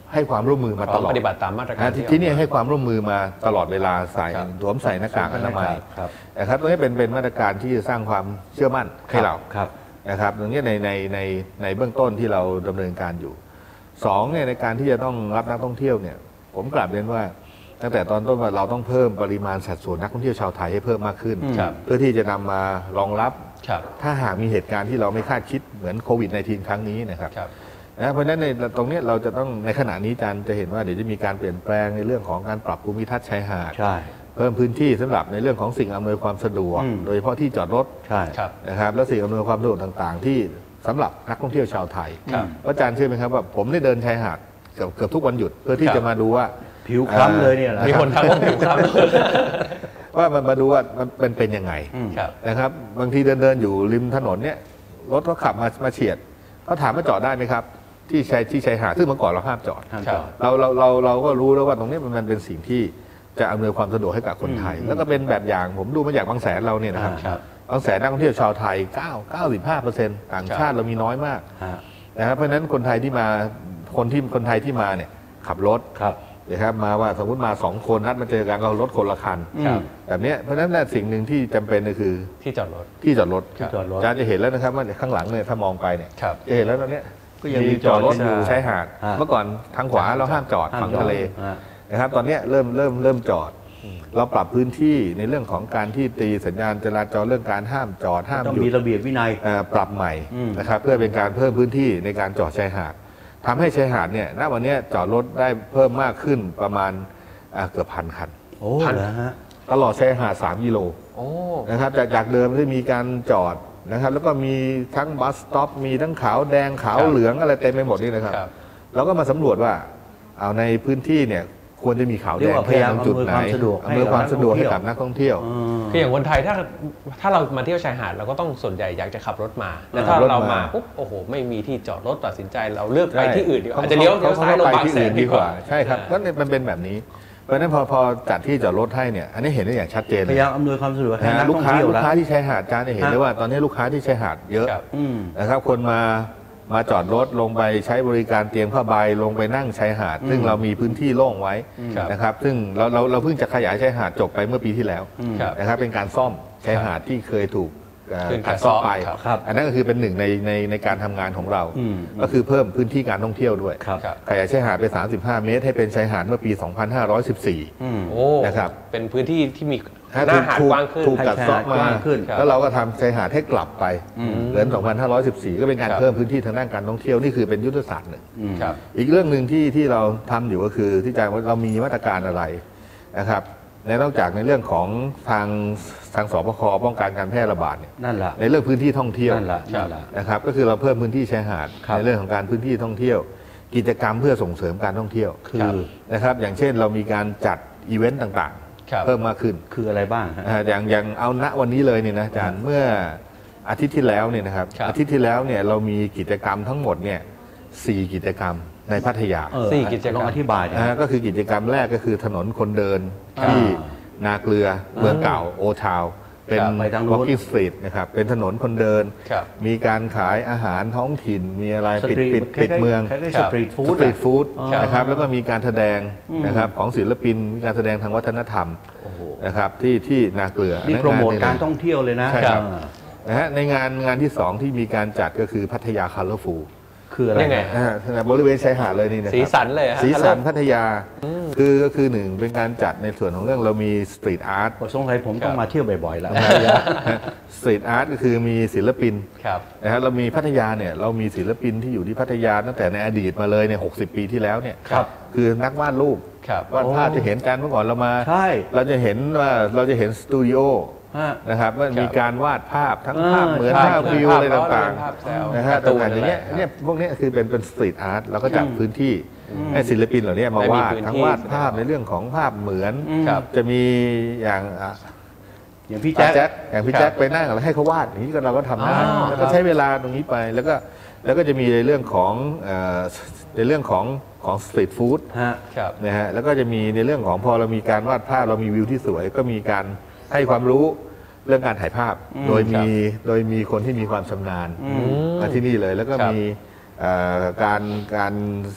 ให้ความร่วมมือมาตลอดปฏิบัติตามมาตรการนะที่ที่นี่ให้ความร่วมมือมาตลอดเวลาใส่ครับสวมใส่หน้ากากอนามัยครับนะครับตรงนี้เป็นเป็นมาตรการที่จะสร้างความเชื่อมั่นให้เราครับนะครับตรงนี้ในในในในเบื้องต้นที่เราดำเนินการอยู่สองเนี่ยในการที่จะต้องรับนักท่องเที่ยวเนี่ยผมกลับเรียนว่าตั้งแต่ตอนต้นว่าเราต้องเพิ่มปริมาณสัดส่วนนักท่องเที่ยวชาวไทยให้เพิ่มมากขึ้นครับเพื่อที่จะนำมารองรับครับถ้าหากมีเหตุการณ์ที่เราไม่คาดคิดเหมือนโควิด สิบเก้า ครั้งนี้นะครับครับนะเพราะฉะนั้นในตรงนี้เราจะต้องในขณะนี้อาจารย์จะเห็นว่าเดี๋ยวจะมีการเปลี่ยนแปลงในเรื่องของการปรับภูมิทัศน์ชายหาดใช่เพิ่มพื้นที่สำหรับในเรื่องของสิ่งอำนวยความสะดวกอืมโดยเฉพาะที่จอดรถใช่ครับนะครับและสิ่งอำนวยความสะดวกต่างๆ ที่สำหรับนักท่องเที่ยวชาวไทยครับเพราะอาจารย์เชื่อไหมครับว่าผมได้เดินชายหาดเกือบเกือบทุกวันหยุดเพื่อที่ครับจะมาดูว่าผิวคล้ำเลยเนี่ยนะมีคนทักว่าผิวคล้ำว่ามันมาดูว่ามันเป็นเป็นยังไงอืมครับนะครับบางทีเดินเดินอยู่ริมถนนเนี่ยรถก็ขับมามาเฉียดเขาถามว่าจอดได้ไหมครับ ที่ชายที่ชายหาดซึ่งเมื่อก่อนเราห้ามจอดห้ามครัจบอดเราเราเราเราก็รู้แล้วว่าตรงนี้มันเป็นสิ่งที่จะอำนวยความสะดวกให้กับคนไทยอืมแล้วก็เป็นแบบอย่างผมดูมาจากบางแสนเราเนี่ยนะครับครับบางแสนนักท่องเที่ยวชาวไทย9 95เปอร์เซ็นต์ต่างชาติเรามีน้อยมากฮะนะครับเพราะฉะนั้นคนไทยที่มาคนที่คนไทยที่มาเนี่ยขับรถครับนะครับมาว่าสมมติมาสองคนนัดมาเจอกันก็เอารถคนละคันครับแบบเนี้ยเพราะฉะนั้นน่ะสิ่งหนึ่งที่จำเป็นก็คือที่จอดรถที่จอดรถที่จอดรถอาจารย์จะเห็นแล้วนะครับว่าข้างหลังเนี่ยถ้ามองไปเนี่ยครับจะเห็นแล้วตรงเนี้ยก็ยังมีจอดรถจอดกันอยู่ชายหาดฮะเมื่อก่อนทางขวาเราห้ามจอดห้ามฝั่งจอดทะเลฮะนะครับตอนเนี้ยเริ่มเริ่มเริ่มจอด เราปรับพื้นที่ในเรื่องของการที่ตีสัญญาณจราจรเรื่องการห้ามจอดห้ามต้องหยุมีดระเบียบวินัยเอ่อปรับใหม่อืมนะครับเพื่อเป็นการเพิ่มพื้นที่ในการจอดชายหาดทำให้ชายหาดเนี่ยณวันเนี้ยจอดรถได้เพิ่มมากขึ้นประมาณอ่าเกือบพันคันโอ้เหรอฮะตลอดชายหาดสามกิโลโอ้นะครับจากจากเดิมที่มีการจอดนะครับแล้วก็มีทั้งบัสสต็อปมีทั้งขาวแดงขาวครับเหลืองอะไรเต็มไปหมดนี่นะครับครับเราก็มาสำรวจว่าเอาในพื้นที่เนี่ยควรจะมีขาวเรีแดยกงว่าพแค่ยายามตรงจุดไหนอำนวยความสะดวกให้อำนวยความสะดวกให้กักับบ นันักกท่ท่ออง งเที่เที่ยยว วคืออย่างคนไทยถ้าถ้าเรามาเที่ยวชายหาดเราก็ต้องส่วนใหญ่อยากจะขับรถมาแต่ถ้าขับรถเรามามาปุ๊บโอ้โหไม่มีที่จอดรถตัดสินใจเราเลือกไปใช่ที่อื่นดีกว่าเขาอาจจะเลี้ยวเขาเลี้ยวซ้ายลงไปบางที่แสอื่นนดีดีกกว่าว่าใช่ครับก็มันเป็นแบบนี้เพราะฉะนั้นพอพอจัดที่จอดรถให้เนี่ยอันนี้เห็นได้อย่างชัดเจนพเลยยายามอำนวยความสะดวกให้นะนัฮะกลูกท่องค้าเที่ยวลูกแล้วค้าที่ชายหาดจานจะเห็นฮะได้ว่าตอนนี้ลูกค้าที่ชายหาดเยอะครับอืมนะครับคนมามาจอดรถลงไปใช้บริการเตียงผ้าใบลงไปนั่งชายหาด ซึ่งเรามีพื้นที่โล่งไว้ครับนะครับซึ่งเราเราเราเพิ่งจะขยายชายหาดจบไปเมื่อปีที่แล้วครับนะครับเป็นการซ่อมชายหาดที่เคยถูกเอ่อเป็นขัการดซ่อมไปซ่อมครับครับอันนั้นก็คือเป็นหนึ่งในในในการทำงานของเราอืมก็คือเพิ่มพื้นที่การท่องเที่ยวด้วยครับครับขยายชายหาดไป สามสิบห้า เมตร ให้เป็นชายหาดเมื่อปี สองพันห้าร้อยสิบสี่อืมโอ้นะครับเป็นพื้นที่ที่มีฮะหน้าหาดถูกว้างขึ้นถูกกัดเซาะให้ชายหาดกมาว้างขึ้นครับแล้วเราก็ทำชายหาดให้กลับไปอืมเหมือน สองพันห้าร้อยสิบสี่ ก็เป็นการครับเพิ่มพื้นที่ทางด้านการท่องเที่ยวนี่คือเป็นยุทธศาสตร์หนึ่งอืมครับอีกเรื่องหนึ่งที่ที่เราทำอยู่ก็คือที่อาจารย์ว่าเรามีมาตรการอะไรนะครับในนอกจากในเรื่องของทางทางสปคป้องกันการแพร่ระบาดเนี่ยนั่นแหละในเรื่องพื้นที่ท่องเที่ยวนั่นแหละนั่นแหละนะครับก็คือเราเพิ่มพื้นที่ชายหาดครับในเรื่องของการพื้นที่ท่องเที่ยว กิจกรรมเพื่อส่งเสริมการท่องเที่ยวคือนะครับอย่างเช่นเรามีการจัดอีเวนต์ต่างครับๆ เพิ่มมากขึ้นคืออะไรบ้างฮะอ่าอย่างอย่างเอาณวันนี้เลยเนี่ยนะอาจารย์เมื่ออาทิตย์ที่แล้วเนี่ยนะครับครับอาทิตย์ที่แล้วเนี่ยเรามีกิจกรรมทั้งหมดเนี่ยสี่กิจกรรมในพัทยาเออสี่กิจกรรมลองอธิบายหน่อยนะฮะก็คือกิจกรรมแรกก็คือถนนคนเดินที่อ่านาเกลือเมืองเก่าโอทาวเป็นครับไปทางนู้น walking street นะครับเป็นถนนคนเดินครับมีการขายอาหารท้องถิ่นมีอะไรสปิดตรีทปิดปิดเมืองคล้ายๆครัสบตรีทฟู้สดตรีทฟู้ดครับนะครับแล้วก็มีการแสดงอืมนะครับของศิลปินมีการแสดงทางวัฒนธรรมโอ้โหนะครับที่ที่นาเกลือนี่ะโปรโมทงนการท่องเที่ยวเลยนะใช่ครับอ่านะฮะในงานงานที่สองที่มีการจัดก็คือพัทยาคัลเลอร์ฟูลคืออะไรยังไงนะฮะบริเวณชายหาดเลยนี่นะครับสีสันเลยฮะสีสันพัทยาคือก็คือหนึ่งเป็นการจัดในส่วนของเรื่องเรามีสตรีทอาร์ตสงสัยผมต้องครับมาเที่ยวบ่อยๆแล้วสตรีทอาร์ตก็คือมีศิลปินครับนะฮะเรามีพัทยาเนี่ยเรามีศิลปินที่อยู่ที่พัทยาตั้งแต่ในอดีตมาเลยเนี่ยหกสิบปีที่แล้วเนี่ยครับคือนักวาดรูปครับวาดภาพจะเห็นกันเมื่อก่อนเรามาใช่เราจะเห็นว่าเราจะเห็นสตูดิโอฮะนะครับว่ามีการวาดภาพทั้งเออภาพเหมือนใช่ภาพวิวอะไรต่างภาพแซวๆนะฮะการ์ตูนต่างๆอย่างเงี้ยอะไรเนี่ยพวกเนี้ยคือเป็นเป็นสตรีทอาร์ตเราก็จัดอืมพื้นที่ให้ศิลปินเหล่านี้มาได้มีวาดพื้นที่ทั้งวาดภาพในเรื่องของภาพเหมือนอืมครับจะมีอย่างอ่ะอย่างพี่แจ็แจ๊คคอย่างพี่ครับแจ็คไปนั่งแล้วให้เขาวาดอย่างนี้ก็เราก็ทำได้อ๋อแล้วก็ใช้เวลาตรงนี้ไปแล้วก็แล้วก็จะมีในเรื่องของเอ่อในเรื่องของของสตรีทฟู้ดฮะครับนะฮะแล้วก็จะมีในเรื่องของพอเรามีการวาดภาพเรามีวิวที่สวย ก็มีการให้ความรู้เรื่องการถ่ายภาพอืมโดยมีโดยมีคนที่มีความชำนาญอืมมาที่นี่เลย แล้วก็ครับมีเอ่อการการ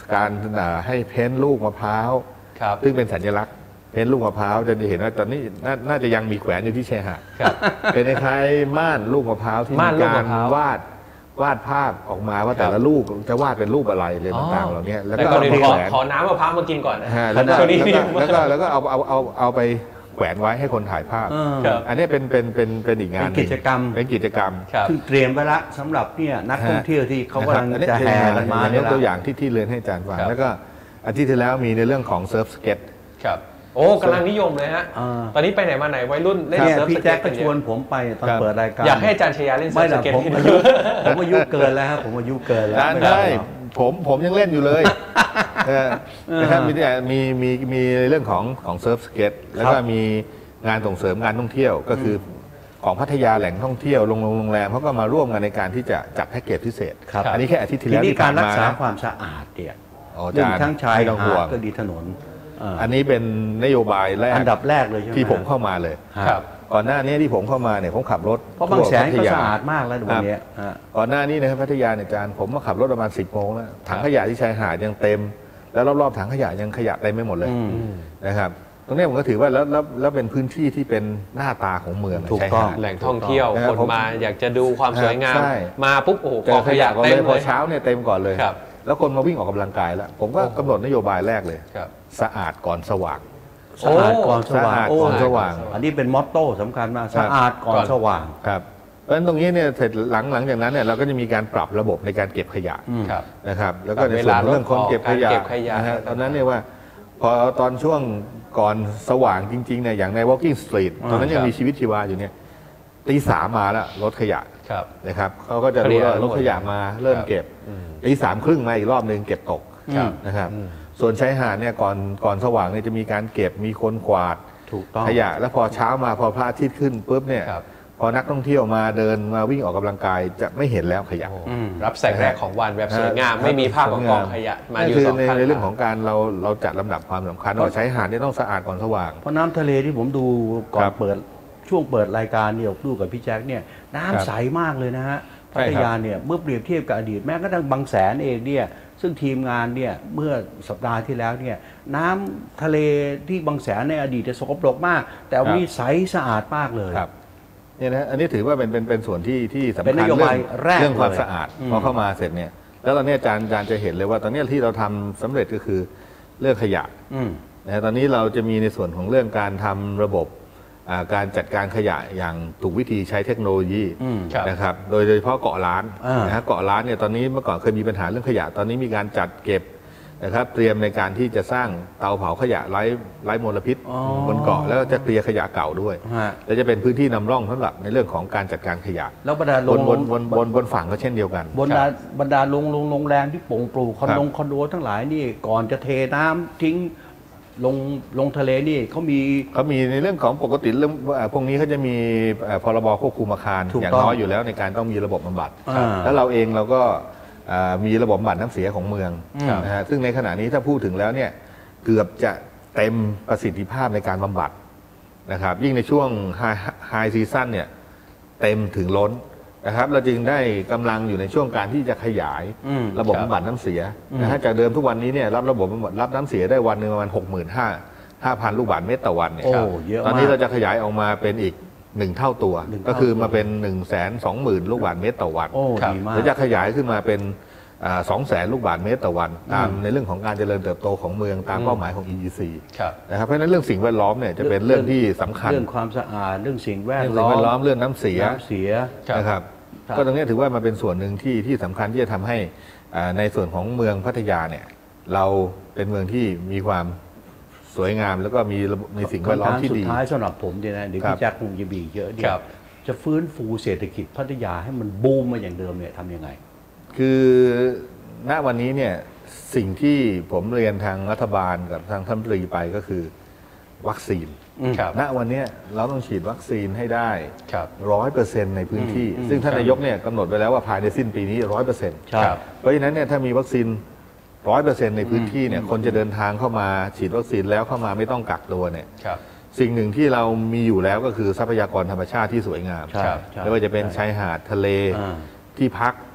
การให้เพ้นลูกมะพร้าวซึ่งเป็นสัญลักษณ์เพ้นลูกมะพร้าวจะเห็นว่าตอนนี้น่าจะยังมีแขวนอยู่ที่ชายหาดเป็นคล้ายๆม่านลูกมะพร้าวที่มีการวาดวาดภาพออกมาว่าแต่ละลูกจะวาดเป็นรูปอะไรเลยต่างๆเหล่านี้แล้วก็ขอขอน้ำมะพร้าวมากินก่อนนะแล้วก็แล้วก็แล้วก็เอาเอาเอาเอาไปแขวนไว้ให้คนถ่ายภาพอันนี้เป็นเป็นเป็นเป็นอีกงานเป็นกิจกรรมเป็นกิจกรรมซึ่งเตรียมไว้ละสำหรับเนี่ยนักท่องเที่ยวที่เขากำลังจะแห่กันมาเนี่ยตัวอย่างที่ที่เรียนให้อาจารย์ฟังแล้วก็อาทิตย์ที่แล้วมีในเรื่องของเซิร์ฟสเก็ตครับโอ้กำลังนิยมเลยฮะตอนนี้ไปไหนมาไหนวัยรุ่นเล่นเซิร์ฟสเก็ตพี่แจ็คก็ชวนผมไปตอนเปิดรายการอยากให้อาจารย์ชยาเล่นเซิร์ฟสเก็ตผมอายุผมอายุเกินแล้วครับผมอายุเกินแล้วได้ผมผมยังเล่นอยู่เลยนะครับมีมีมีมีเรื่องของของเซิร์ฟสเก็ตแล้วก็มีงานส่งเสริมงานท่องเที่ยวก็คือของพัทยาแหล่งท่องเที่ยวโรงแรมเขาก็มาร่วมกันในการที่จะจัดแพ็กเกจพิเศษอันนี้แค่อาทิตย์ที่แล้วที่การรักษาความสะอาดเนี่ยเรื่องทั้งชายหาดก็ดีถนนอันนี้เป็นนโยบายแรกอันดับแรกเลยที่ผมเข้ามาเลยก่อนหน้านี้ที่ผมเข้ามาเนี่ยผมขับรถเพราะบางแสนก็สะอาดมากแล้ววันนี้ก่อนหน้านี้นะครับพัทยาเนี่ยอาจารย์ผมมาขับรถประมาณสิบโมงแล้วถังขยะที่ชายหาดยังเต็มแล้วรอบๆถังขยะยังขยะเต็มไม่หมดเลยนะครับตรงนี้ผมก็ถือว่าแล้วแล้วแล้วเป็นพื้นที่ที่เป็นหน้าตาของเมืองถูกต้องแหล่งท่องเที่ยวคนมาอยากจะดูความสวยงามมาปุ๊บโอ้โหกองขยะเต็มเลยพอเช้าเนี่ยเต็มก่อนเลยแล้วคนมาวิ่งออกกำลังกายแล้วผมก็กำหนดนโยบายแรกเลยสะอาดก่อนสว่างสะอาดก่อนสว่างก่อนสว่างอันนี้เป็นมอตโต้สำคัญมากสะอาดก่อนสว่างครับเพราะฉะนั้นตรงนี้เนี่ยเสร็จหลังหลังจากนั้นเนี่ยเราก็จะมีการปรับระบบในการเก็บขยะนะครับแล้วก็ในส่วนเรื่องคนเก็บขยะนะฮะตอนนั้นเนี่ยว่าพอตอนช่วงก่อนสว่างจริงๆเนี่ยอย่างใน Walking Street ตอนนั้นยังมีชีวิตชีวาอยู่เนี่ยตีสามมาแล้วรถขยะนะครับเขาก็จะรู้ว่ารถขยะมาเริ่มเก็บตีสามครึ่งมาอีกรอบนึงเก็บตกนะครับส่วนชายหาดเนี่ยก่อนก่อนสว่างเนี่ยจะมีการเก็บมีคนกวาดขยะแล้วพอเช้ามาพอพระอาทิตย์ขึ้นปุ๊บเนี่ยพอนักท่องเที่ยวมาเดินมาวิ่งออกกำลังกายจะไม่เห็นแล้วขยะรับแสงแรกของวันแบบสวยงามไม่มีภาพของกองขยะมาอยู่สองข้างในเรื่องของการเราเราจัดลำดับความสำคัญว่าชายหาดนี่ต้องสะอาดก่อนสว่างเพราะน้ำทะเลที่ผมดูก่อนเปิดช่วงเปิดรายการเนี่ยดูกับพี่แจ็คเนี่ยน้ำใสมากเลยนะฮะพัทยาเนี่ยเมื่อเปรียบเทียบกับอดีตแม้กระทั่งบางแสนเองเนี่ยซึ่งทีมงานเนี่ยเมื่อสัปดาห์ที่แล้วเนี่ยน้ำทะเลที่บางแสนในอดีตจะสกปรกมากแต่วันนี้ใสสะอาดมากเลยเนี่ยนะอันนี้ถือว่าเป็นเป็นเป็นส่วนที่ที่สำคัญเรื่องเรื่องความสะอาดพอเข้ามาเสร็จเนี่ยแล้วตอนนี้อาจารย์อาจารย์จะเห็นเลยว่าตอนนี้ที่เราทำสำเร็จก็คือเรื่องขยะนะตอนนี้เราจะมีในส่วนของเรื่องการทำระบบการจัดการขยะอย่างถูกวิธีใช้เทคโนโลยีนะครับโดยโดยเฉพาะเกาะล้านนะฮะเกาะล้านเนี่ยตอนนี้เมื่อก่อนเคยมีปัญหาเรื่องขยะตอนนี้มีการจัดเก็บนะครับเตรียมในการที่จะสร้างเตาเผาขยะไร้ไร้มลพิษบนเกาะแล้วจะเคลียร์ขยะเก่าด้วยและจะเป็นพื้นที่นำร่องสำหรับในเรื่องของการจัดการขยะแล้วบรรดาลงบนบนบนบนฝั่งก็เช่นเดียวกันบรรดาบรรดาลงลงโรงแรมที่โป่งปลูกคอนโดคอนโดทั้งหลายนี่ก่อนจะเทน้ำทิ้งลงลงทะเลนี่เขามีเขามีในเรื่องของปกติเรื่องพวกนี้เขาจะมีพรบควบคุมอาคารอย่างน้อยอยู่แล้วในการต้องมีระบบบำบัดแล้วเราเองเราก็มีระบบบำบัดน้ำเสียของเมืองนะฮะซึ่งในขณะนี้ถ้าพูดถึงแล้วเนี่ยเกือบจะเต็มประสิทธิภาพในการบำบัดนะครับยิ่งในช่วงไฮซีซั่นเนี่ยเต็มถึงล้นนะครับเราจึงได้กำลังอยู่ในช่วงการที่จะขยายระบบบำบัดน้ำเสียนะฮะจากเดิมทุกวันนี้เนี่ยรับระบบบำบัดรับน้ำเสียได้วันหนึ่งประมาณหกหมื่นห้าห้าพันลูกบาศก์เมตรต่อวันเนี่ยตอนนี้เราจะขยายออกมาเป็นอีกหนึ่งเท่าตัวก็คือมาเป็นหนึ่งแสนสองหมื่นลูกบาศก์เมตรต่อวันแล้วจะขยายขึ้นมาเป็นสองแสนลูกบาศก์เมตรต่อวันตามในเรื่องของการเจริญเติบโตของเมืองตามเป้าหมายของ อี อี ซี นะครับเพราะฉะนั้นเรื่องสิ่งแวดล้อมเนี่ยจะเป็นเรื่องที่สำคัญเรื่องความสะอาดเรื่องสิ่งแวดล้อมเรื่องน้ำเสียเสียนะครับก็ตรงนี้ถือว่ามันเป็นส่วนหนึ่งที่ที่สำคัญที่จะทำให้ในส่วนของเมืองพัทยาเนี่ยเราเป็นเมืองที่มีความสวยงามแล้วก็มีมีสิ่งแวดล้อมที่ดีสุดท้ายสำหรับผมเนี่ยนะเดี๋ยวพี่แจ็คคงจะบีเยอะเดียวจะฟื้นฟูเศรษฐกิจพัทยาให้มันบูมมาอย่างเดิมเนี่ยทำยังไงคือณวันนี้เนี่ยสิ่งที่ผมเรียนทางรัฐบาลกับทางท่านรัฐมนตรีไปก็คือวัคซีนณวันนี้เราต้องฉีดวัคซีนให้ได้ร้อยเปอร์เซ็นต์ในพื้นที่ซึ่งท่านนายกเนี่ยกำหนดไว้แล้วว่าภายในสิ้นปีนี้ร้อยเปอร์เซ็นต์เพราะฉะนั้นเนี่ยถ้ามีวัคซีนร้อยเปอร์เซ็นต์ในพื้นที่เนี่ยคนจะเดินทางเข้ามาฉีดวัคซีนแล้วเข้ามาไม่ต้องกักตัวเนี่ยสิ่งหนึ่งที่เรามีอยู่แล้วก็คือทรัพยากรธรรมชาติที่สวยงามไม่ว่าจะเป็นชายหาดทะเลที่พัก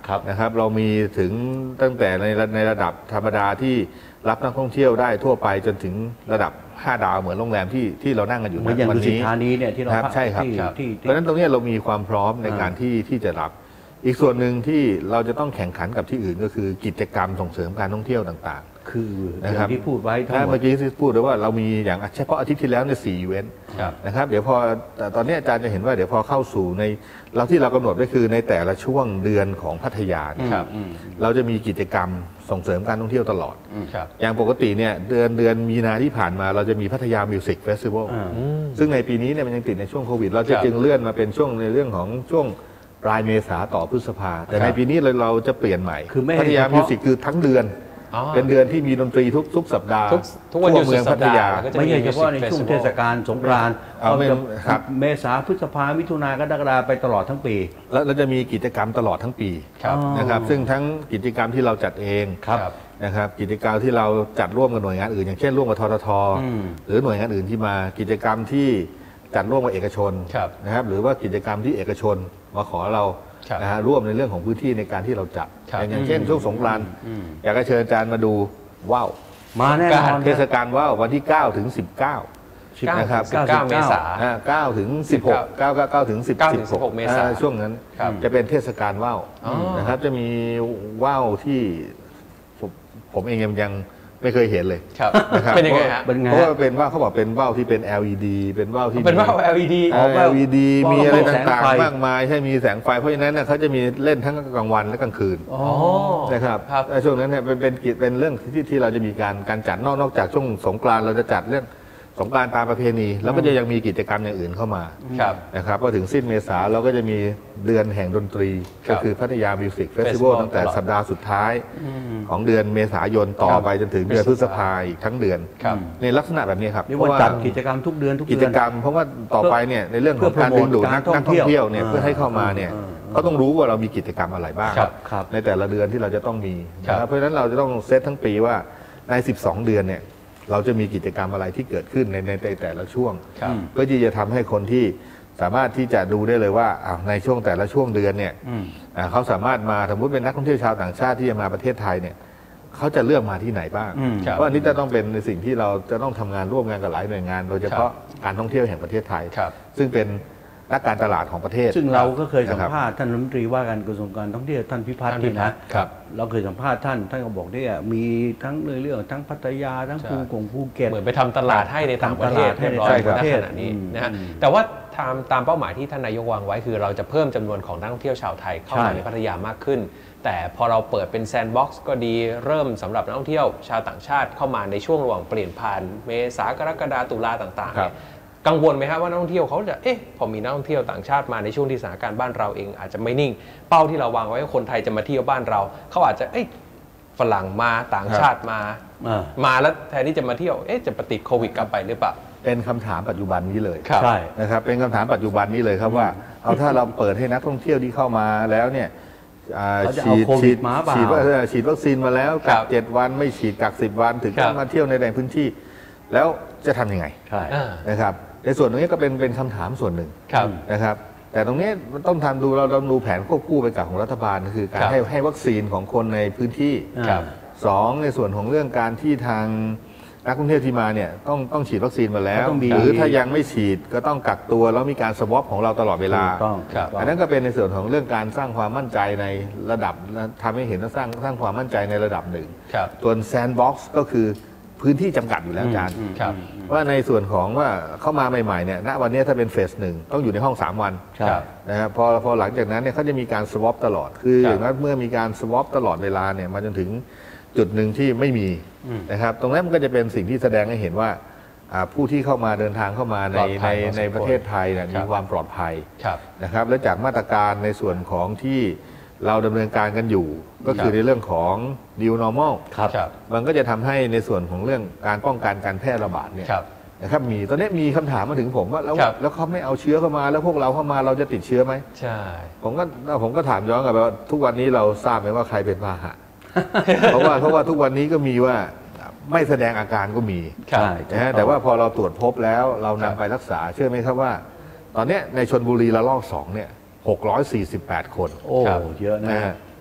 นะครับเรามีถึงตั้งแต่ในในระดับธรรมดาที่รับนักท่องเที่ยวได้ทั่วไปจนถึงระดับห้าดาวเหมือนโรงแรมที่ที่เรานั่งกันอยู่เหมือนอย่างวัดุนสิตนี้ธานีเนี่ยที่เราครับพักใช่ครับที่ครับที่เพราะฉะนั้นตรงนี้เรามีความพร้อมในการที่ที่จะรับ อีกส่วนหนึ่งที่เราจะต้องแข่งขันกับที่อื่นก็คือกิจกรรมส่งเสริมการท่องเที่ยวต่างๆคืออนะคย่ารับงที่พูดไว้ทั้งหมเมื่ดอกี้ที่พูดเลยว่าเรามีอย่างเฉพาะอาทิตย์ที่แล้วเนี่ยสี่อีเวนต์นะครับเดี๋ยวพอแต่ตอนนี้อาจารย์จะเห็นว่าเดี๋ยวพอเข้าสู่ในเราที่เรากำหนดไว้คือในแต่ละช่วงเดือนของพัทยาเนี่ยครับเราจะมีกิจกรรมส่งเสริมการท่องเที่ยวตลอดครับอย่างปกติเนี่ยเดือนเดือนมีนาที่ผ่านมาเราจะมีพัทยามิวสิกเฟสติวัลอ่าซึ่งในปีนี้เนี่ยมันยังติดในช่วงโควิด เราจะครับจึงเลื่อนมาเป็นช่วงในเรื่องของช่วงปลายเมษาต่อพฤษภาแต่ครับในปีนี้เราเราจะเปลี่ยนใหม่คือไม่พัทยาเฉพาะมิวสิกคือทั้งเดือนอ๋อเป็นเดือนที่มีดนตรีทุกทุกสัปดาห์ทุกทุกวันหยุดทั่เมืองสุดสัพัปทดาห์ยาก็จะไม่ใช่เฉพาะใน Music ช่วง Festival เทศกาลสงกรานต์เอาเป็นจะครับเมษาพฤษภามิถุนากรกฎาไปตลอดทั้งปีแล้วเราจะมีกิจกรรมตลอดทั้งปีครับนะครับซึ่งทั้งกิจกรรมที่เราจัดเองครับนะครับกิจกรรมที่เราจัดร่วมกับหน่วยงานอื่น อย่างเช่นร่วมกับทททอืมหรือหน่วยงานอื่นที่มากิจกรรมที่จัดร่วมกับเอกชนครับนะครับหรือว่ากิจกรรมที่เอกชนมาขอเราครับนะฮะร่วมในเรื่องของพื้นที่ในการที่เราจัดครับอย่างเช่นช่วงสงกรานต์อืมอยากจะเชิญอาจารย์มาดูว่าวมาแน่นอนเทศกาลว่าววันที่เก้าถึงสิบเก้า นะครับสิบเก้าเมษาอ่าเก้าถึงสิบหก เก้า เก้า เก้าถึงสิบเก้าถึงสิบหกเมษายนอ่ช่วงนั้นครับจะเป็นเทศกาลว่าวอ๋อนะครับจะมีว่าวที่ผมผมเองยังยังไม่เคยเห็นเลยครับนะครับเป็นยังไงฮะเป็นไงเพราะว่าเป็นว่าวเขาบอกเป็นว่าวที่เป็น แอล อี ดี เป็นว่าวที่เป็นว่าว แอล อี ดีเอ่อ แอล อี ดีว่าวมีอะไรแสงต่างไฟๆมากมายใช่มีแสงไฟเพราะฉะนั้นเนี่ยเขาจะมีเล่นทั้งกลางวันและกลางคืนอ๋อนะครับครับและช่วงนั้นเนี่ยเป็นเป็นกิจเป็นเรื่องที่ที่เราจะมีการการจัดนอกนอกจากช่วงสงกรานต์เราจะจัดเรื่องสงกรานต์ตามประเพณี แล้วก็จะยังมีกิจกรรมอย่างอื่นเข้ามาครับนะครับพอถึงสิ้นเมษาเราก็จะมีเดือนแห่งดนตรีครัก็บคือพัทยามิวสิกเฟสติ Festival วัลตั้งแต่ตลอดสัปดาห์สุดท้ายของเดือนเมษายนต่อไปจนถึงเดือนพฤษภาอีกทั้งเดือนครับในลักษณะแบบนี้ครับเรียกเพว่าราะว่าจัดกิจกรรมทุกเดือนทุกกิเดืจอนกรรมเพราะว่าต่อไปเนี่ยในเรื่องของการเพื่ดึองดูดโปรโมทนักการนักท่องเที่ยวเนี่ยท่องเที่ยวเพื่อให้เข้ามาเนี่ยเออก็ต้องรู้ว่าเรามีกิจกรรมอะไรบ้างครับครับในแต่ละเดือนที่เราจะต้องมีครับนะครับเพราะฉะนั้นเราจะต้องเซตทั้งปีว่าในสิบสองเดือนเนี่ยเราจะมีกิจกรรมอะไรที่เกิดขึ้นในในในแต่ละช่วงครับเพื่อที่จะทำให้คนที่สามารถที่จะดูได้เลยว่าอ้าวในช่วงแต่ละช่วงเดือนเนี่ยอืมอ่าเขาสามารถมาสมมติเป็นนักท่องเที่ยวชาวต่างชาติที่จะมาประเทศไทยเนี่ยเขาจะเลือกมาที่ไหนบ้างอืมครับเพราะอันนี้จะต้องเป็นในสิ่งที่เราจะต้องทำงานร่วมงานกับหลายหน่วยงาน โดยเฉพาะการท่องเที่ยวแห่งประเทศไทยครับซึ่งเป็นนักการตลาดของประเทศซึ่งเราก็เคยสัมนะครับภาษณ์ท่านรัฐมนตรีว่าการกระทรวงการท่องเที่ยวท่านพิพัฒน์ท่านพินี่พันะฒน์ครับเราเคยสัมภาษณ์ท่านท่านก็บอกเนี่ยมีทั้งเรื่องทั้งพัทยาทั้งใช่ภูกงภูเก็ตเหมือนไปทำตลาดให้ในต่างประเทศทำตลาดให้เรียบร้อยในต่างประณเทศขณะนี้อืมนะฮะอืมแต่ว่าตามตามเป้าหมายที่ท่านนายกวางไว้คือเราจะเพิ่มจำนวนของนักท่องเที่ยวชาวไทยเข้ามาใช่ในพัทยามากขึ้น แต่พอเราเปิดเป็นแซนด์บ็อกซ์ก็ดีเริ่มสำหรับนักท่องเที่ยวชาวต่างชาติเข้ามาในช่วงระหว่างเปลี่ยนผ่านเมษากรกฎาตุลาต่างๆครัเนี่บยกังวลไหมครับว่านักท่องเที่ยวเขาจะเอ๊ะพอมีนักท่องเที่ยวต่างชาติมาในช่วงที่สถานการณ์บ้านเราเองอาจจะไม่นิ่งเป้าที่เราวางไว้ว่าคนไทยจะมาเที่ยวบ้านเราเขาอาจจะเอ๊ะฝรั่งมาต่างชาติมาอ่ามาแล้วแทนที่จะมาเที่ยว เอ๊ะ จะปฏิดโควิดกลับไปหรือเปล่าเป็นคำถามปัจจุบันนี้เลยครับใช่นะครับเป็นคำถามปัจจุบันนี้เลยครับว่า เอาถ้าเราเปิดให้นักท่องเที่ยวที่เข้ามาแล้วเนี่ยอ่าเขาจะเอาโควิดฉีดมาเปล่าฉีดว่าเออฉีดวัคซีนมาแล้วครักับ กเจ็ดวันไม่ฉีดกักสิบวันถึงครัจะบมาเที่ยวในแหล่งพื้นที่ แล้วจะทำยังไงใช่อ่านะครับในส่วนตรงนี้ก็เป็นเป็นคำถามส่วนหนึ่งครับนะครับแต่ตรงนี้มันต้องทำดูเราเราดูแผนควบคู่ไปกับของรัฐบาลก็คือการครับให้ให้วัคซีนของคนในพื้นที่ครับสองในส่วนของเรื่องการที่ทางนักท่องเที่ยวที่มาเนี่ยต้องต้องฉีดวัคซีนมาแล้วก็ต้องมีหรือถ้ายังไม่ฉีดก็ต้องกักตัวแล้วมีการสวอปของเราตลอดเวลาถูกต้องครับถูกต้อัอน งนั้นก็เป็นในส่วนของเรื่องการสร้างความมั่นใจในระดับทำให้เห็นว่าสร้างสร้างความมั่นใจในระดับหนึ่งครับส่วนแซนด์บ็อกซ์ก็คือพื้นที่จำกัดอยู่แล้วอาจารย์อืมครับว่าในส่วนของว่าเข้ามาใหม่ๆเนี่ยณวันนี้ถ้าเป็นเฟสหนึ่งต้องอยู่ในห้องสามวันครับนะครับพอพอหลังจากนั้นเนี่ยเขาจะมีการสวอปตลอด คือครับอย่างนั้นเมื่อมีการสวอปตลอดเวลาเนี่ยมาจนถึงจุดหนึ่งที่ไม่มีนะครับตรงนั้นมันก็จะเป็นสิ่งที่แสดงให้เห็นว่าอ่าผู้ที่เข้ามาเดินทางเข้ามาในปลอดภัในยพอสมควรในประเทศไทยเนี่ยครัมีบความปลอดภัยครับนะครับและจากมาตรการในส่วนของที่เราดำเนินการกันอยู่ ก็คือครับในเรื่องของ new normal ครับมันก็จะทำให้ในส่วนของเรื่องการป้องกันการแพร่ระบาดเนี่ยครับนะครับมีตอนนี้มีคำถามมาถึงผมว่าแล้วครับแล้วเขาไม่เอาเชื้อเข้ามาแล้วพวกเราเข้ามาเราจะติดเชื้อไหมใช่ผมก็ผมก็ถามย้อนกลับไปว่าทุกวันนี้เราทราบไหมว่าใครเป็นพาหะ เพราะว่าเพราะว่าทุกวันนี้ก็มีว่าไม่แสดงอาการก็มีครับใช่นะฮะแต่ว่าพอเราตรวจพบแล้วเรานำครับไปรักษาเชื่อไหมครับว่า ตอนเนี้ยในชลบุรีระลอกสองเนี่ยหกร้อยสี่สิบแปดคนโอ้ครับเยอะนะนะฮะ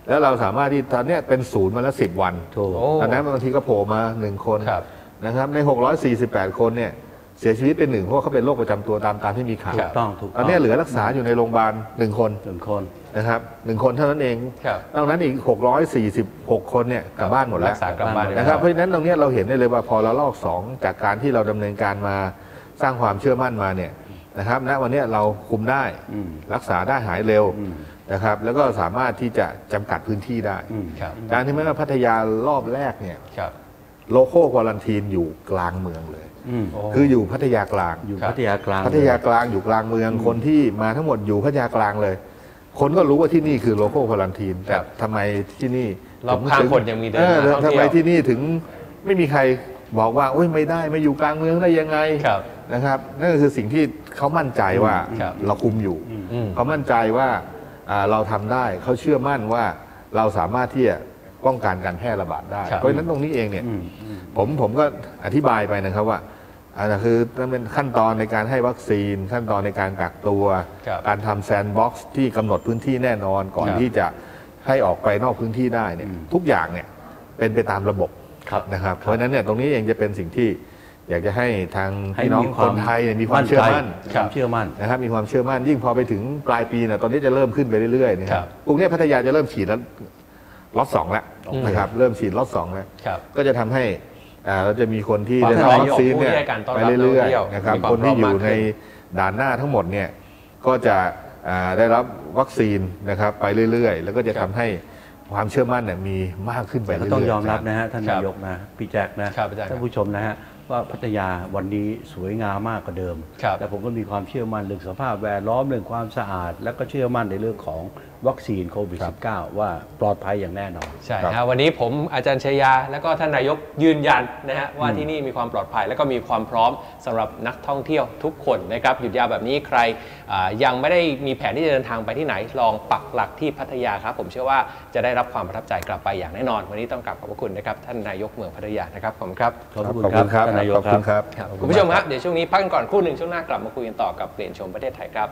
แล้วเราสามารถที่ตอนนี้เป็นศูนย์มาแล้วสิบวันตอนนั้นบางทีก็โผล่มาหนึ่งคนนะครับในหกร้อยสี่สิบแปดคนเนี่ยเสียชีวิตเป็นหนึ่งเพราะเขาเป็นโรคประจำตัวตามตามที่มีข่าวถูกต้องถูกต้องตอนนี้เหลือรักษาอยู่ในโรงพยาบาลหนึ่งคนหนึ่งคนนะครับหนึ่งคนเท่านั้นเองนอกนั้นอีกหกร้อยสี่สิบหกคนเนี่ยกลับบ้านหมดแล้วนะครับเพราะฉะนั้นตรงนี้เราเห็นได้เลยว่าพอเราลอกสองจากการที่เราดำเนินการมาสร้างความเชื่อมั่นมาเนี่ยนะครับณวันนี้เราคุมได้รักษาได้หายเร็วนะครับแล้วก็สามารถที่จะจำกัดพื้นที่ได้การที่แม้ว่าพัทยารอบแรกเนี่ยโลโก้ควอลันทีนอยู่กลางเมืองเลยคืออยู่พัทยากลางอยู่พัทยากลางพัทยากลางอยู่กลางเมืองคนที่มาทั้งหมดอยู่พัทยากลางเลยคนก็รู้ว่าที่นี่คือโลโก้ควอลันทีนแต่ทำไมที่นี่รอบข้างคนยังมีเดินทางทำไมที่นี่ถึงไม่มีใครบอกว่าโอ้ยไม่ได้ไม่อยู่กลางเมืองได้ยังไงนะครับนั่นก็คือสิ่งที่เขามั่นใจว่าเราคุมอยู่เขามั่นใจว่าเราทำได้เขาเชื่อมั่นว่าเราสามารถที่จะป้องกันการแพร่ระบาดได้เพราะฉะนั้นตรงนี้เองเนี่ยผมผมก็อธิบายไปนะครับว่าอันนั้นคือนั่นเป็นขั้นตอนในการให้วัคซีนขั้นตอนในการกักตัวการทำแซนด์บ็อกซ์ที่กำหนดพื้นที่แน่นอนก่อนที่จะให้ออกไปนอกพื้นที่ได้เนี่ยทุกอย่างเนี่ยเป็นไปตามระบบนะครับเพราะฉะนั้นเนี่ยตรงนี้เองจะเป็นสิ่งที่อยากจะให้ทางพี่น้องคนไทยมีความเชื่อมั่นเชื่อมั่นนะครับมีความเชื่อมั่นยิ่งพอไปถึงปลายปีนะตอนนี้จะเริ่มขึ้นไปเรื่อยๆนะครับกรุงเทพพัทยาจะเริ่มฉีดแล้วล็อตสองแล้วนะครับเริ่มฉีดล็อตสองแล้วก็จะทำให้เราจะมีคนที่ได้รับวัคซีนเนี่ยไปเรื่อยๆนะครับคนที่อยู่ในด่านหน้าทั้งหมดเนี่ยก็จะได้รับวัคซีนนะครับไปเรื่อยๆแล้วก็จะทำให้ความเชื่อมั่นเนี่ยมีมากขึ้นไปเรื่อยๆต้องยอมรับนะฮะท่านนายกนะพี่แจ็คนะท่านผู้ชมนะฮะว่าพัทยาวันนี้สวยงามมากกว่าเดิมแต่ผมก็มีความเชื่อมั่นเรื่องสภาพแวดล้อมเรื่องความสะอาดแล้วก็เชื่อมั่นในเรื่องของวัคซีนโควิด สิบเก้า ว่าปลอดภัยอย่างแน่นอนใช่ครับวันนี้ผมอาจารย์ชัยยาและก็ท่านนายกยืนยันนะฮะว่าที่นี่มีความปลอดภัยและก็มีความพร้อมสำหรับนักท่องเที่ยวทุกคนนะครับหยุดยาวแบบนี้ใครยังไม่ได้มีแผนที่จะเดินทางไปที่ไหนลองปักหลักที่พัทยาครับผมเชื่อว่าจะได้รับความประทับใจกลับไปอย่างแน่นอนวันนี้ต้องกราบขอบพระคุณนะครับท่านนายกเมืองพัทยานะครับขอบคุณครับขอบคุณครับท่านนายกครับคุณผู้ชมครับเดี๋ยวช่วงนี้พักกันก่อนครู่หนึ่งช่วงหน้ากลับมาคุยกันต่อกับเปลี่ยนชมประเทศไทยครับ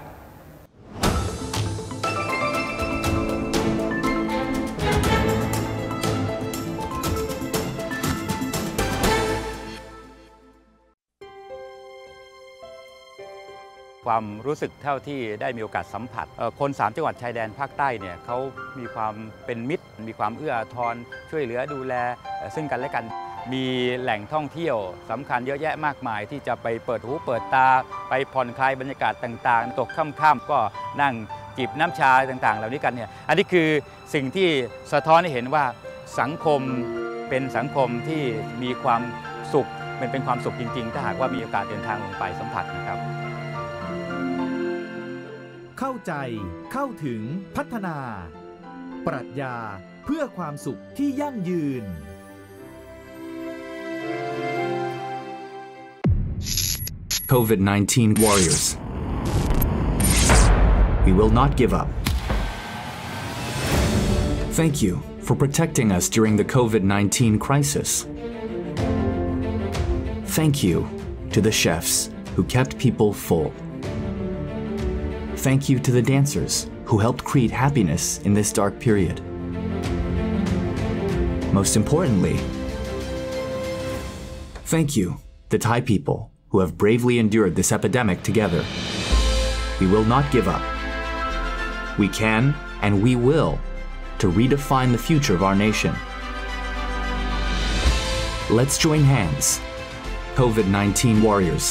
ความรู้สึกเท่าที่ได้มีโอกาสสัมผัสคนสามจังหวัดชายแดนภาคใต้เนี่ยเขามีความเป็นมิตรมีความเอื้ออาทรช่วยเหลือดูแลซึ่งกันและกันมีแหล่งท่องเที่ยวสำคัญเยอะแยะมากมายที่จะไปเปิดหูเปิดตาไปผ่อนคลายบรรยากาศต่างๆตกค่ำๆก็นั่งจิบน้ำชาต่างๆเหล่านี้กันเนี่ยอันนี้คือสิ่งที่สะท้อนให้เห็นว่าสังคมเป็นสังคมที่มีความสุขเป็นเป็นความสุขจริงๆถ้าหากว่ามีโอกาสเดินทางลงไปสัมผัสนะครับเข้าใจเข้าถึงพัฒนาปรัชญาเพื่อความสุขที่ยั่งยืน COVID nineteen warriors we will not give up thank you for protecting us during the COVID nineteen crisis thank you to the chefs who kept people full Thank you to the dancers who helped create happiness in this dark period. Most importantly, thank you, the Thai people who have bravely endured this epidemic together. We will not give up. We can and we will to redefine the future of our nation. Let's join hands, COVID nineteen warriors.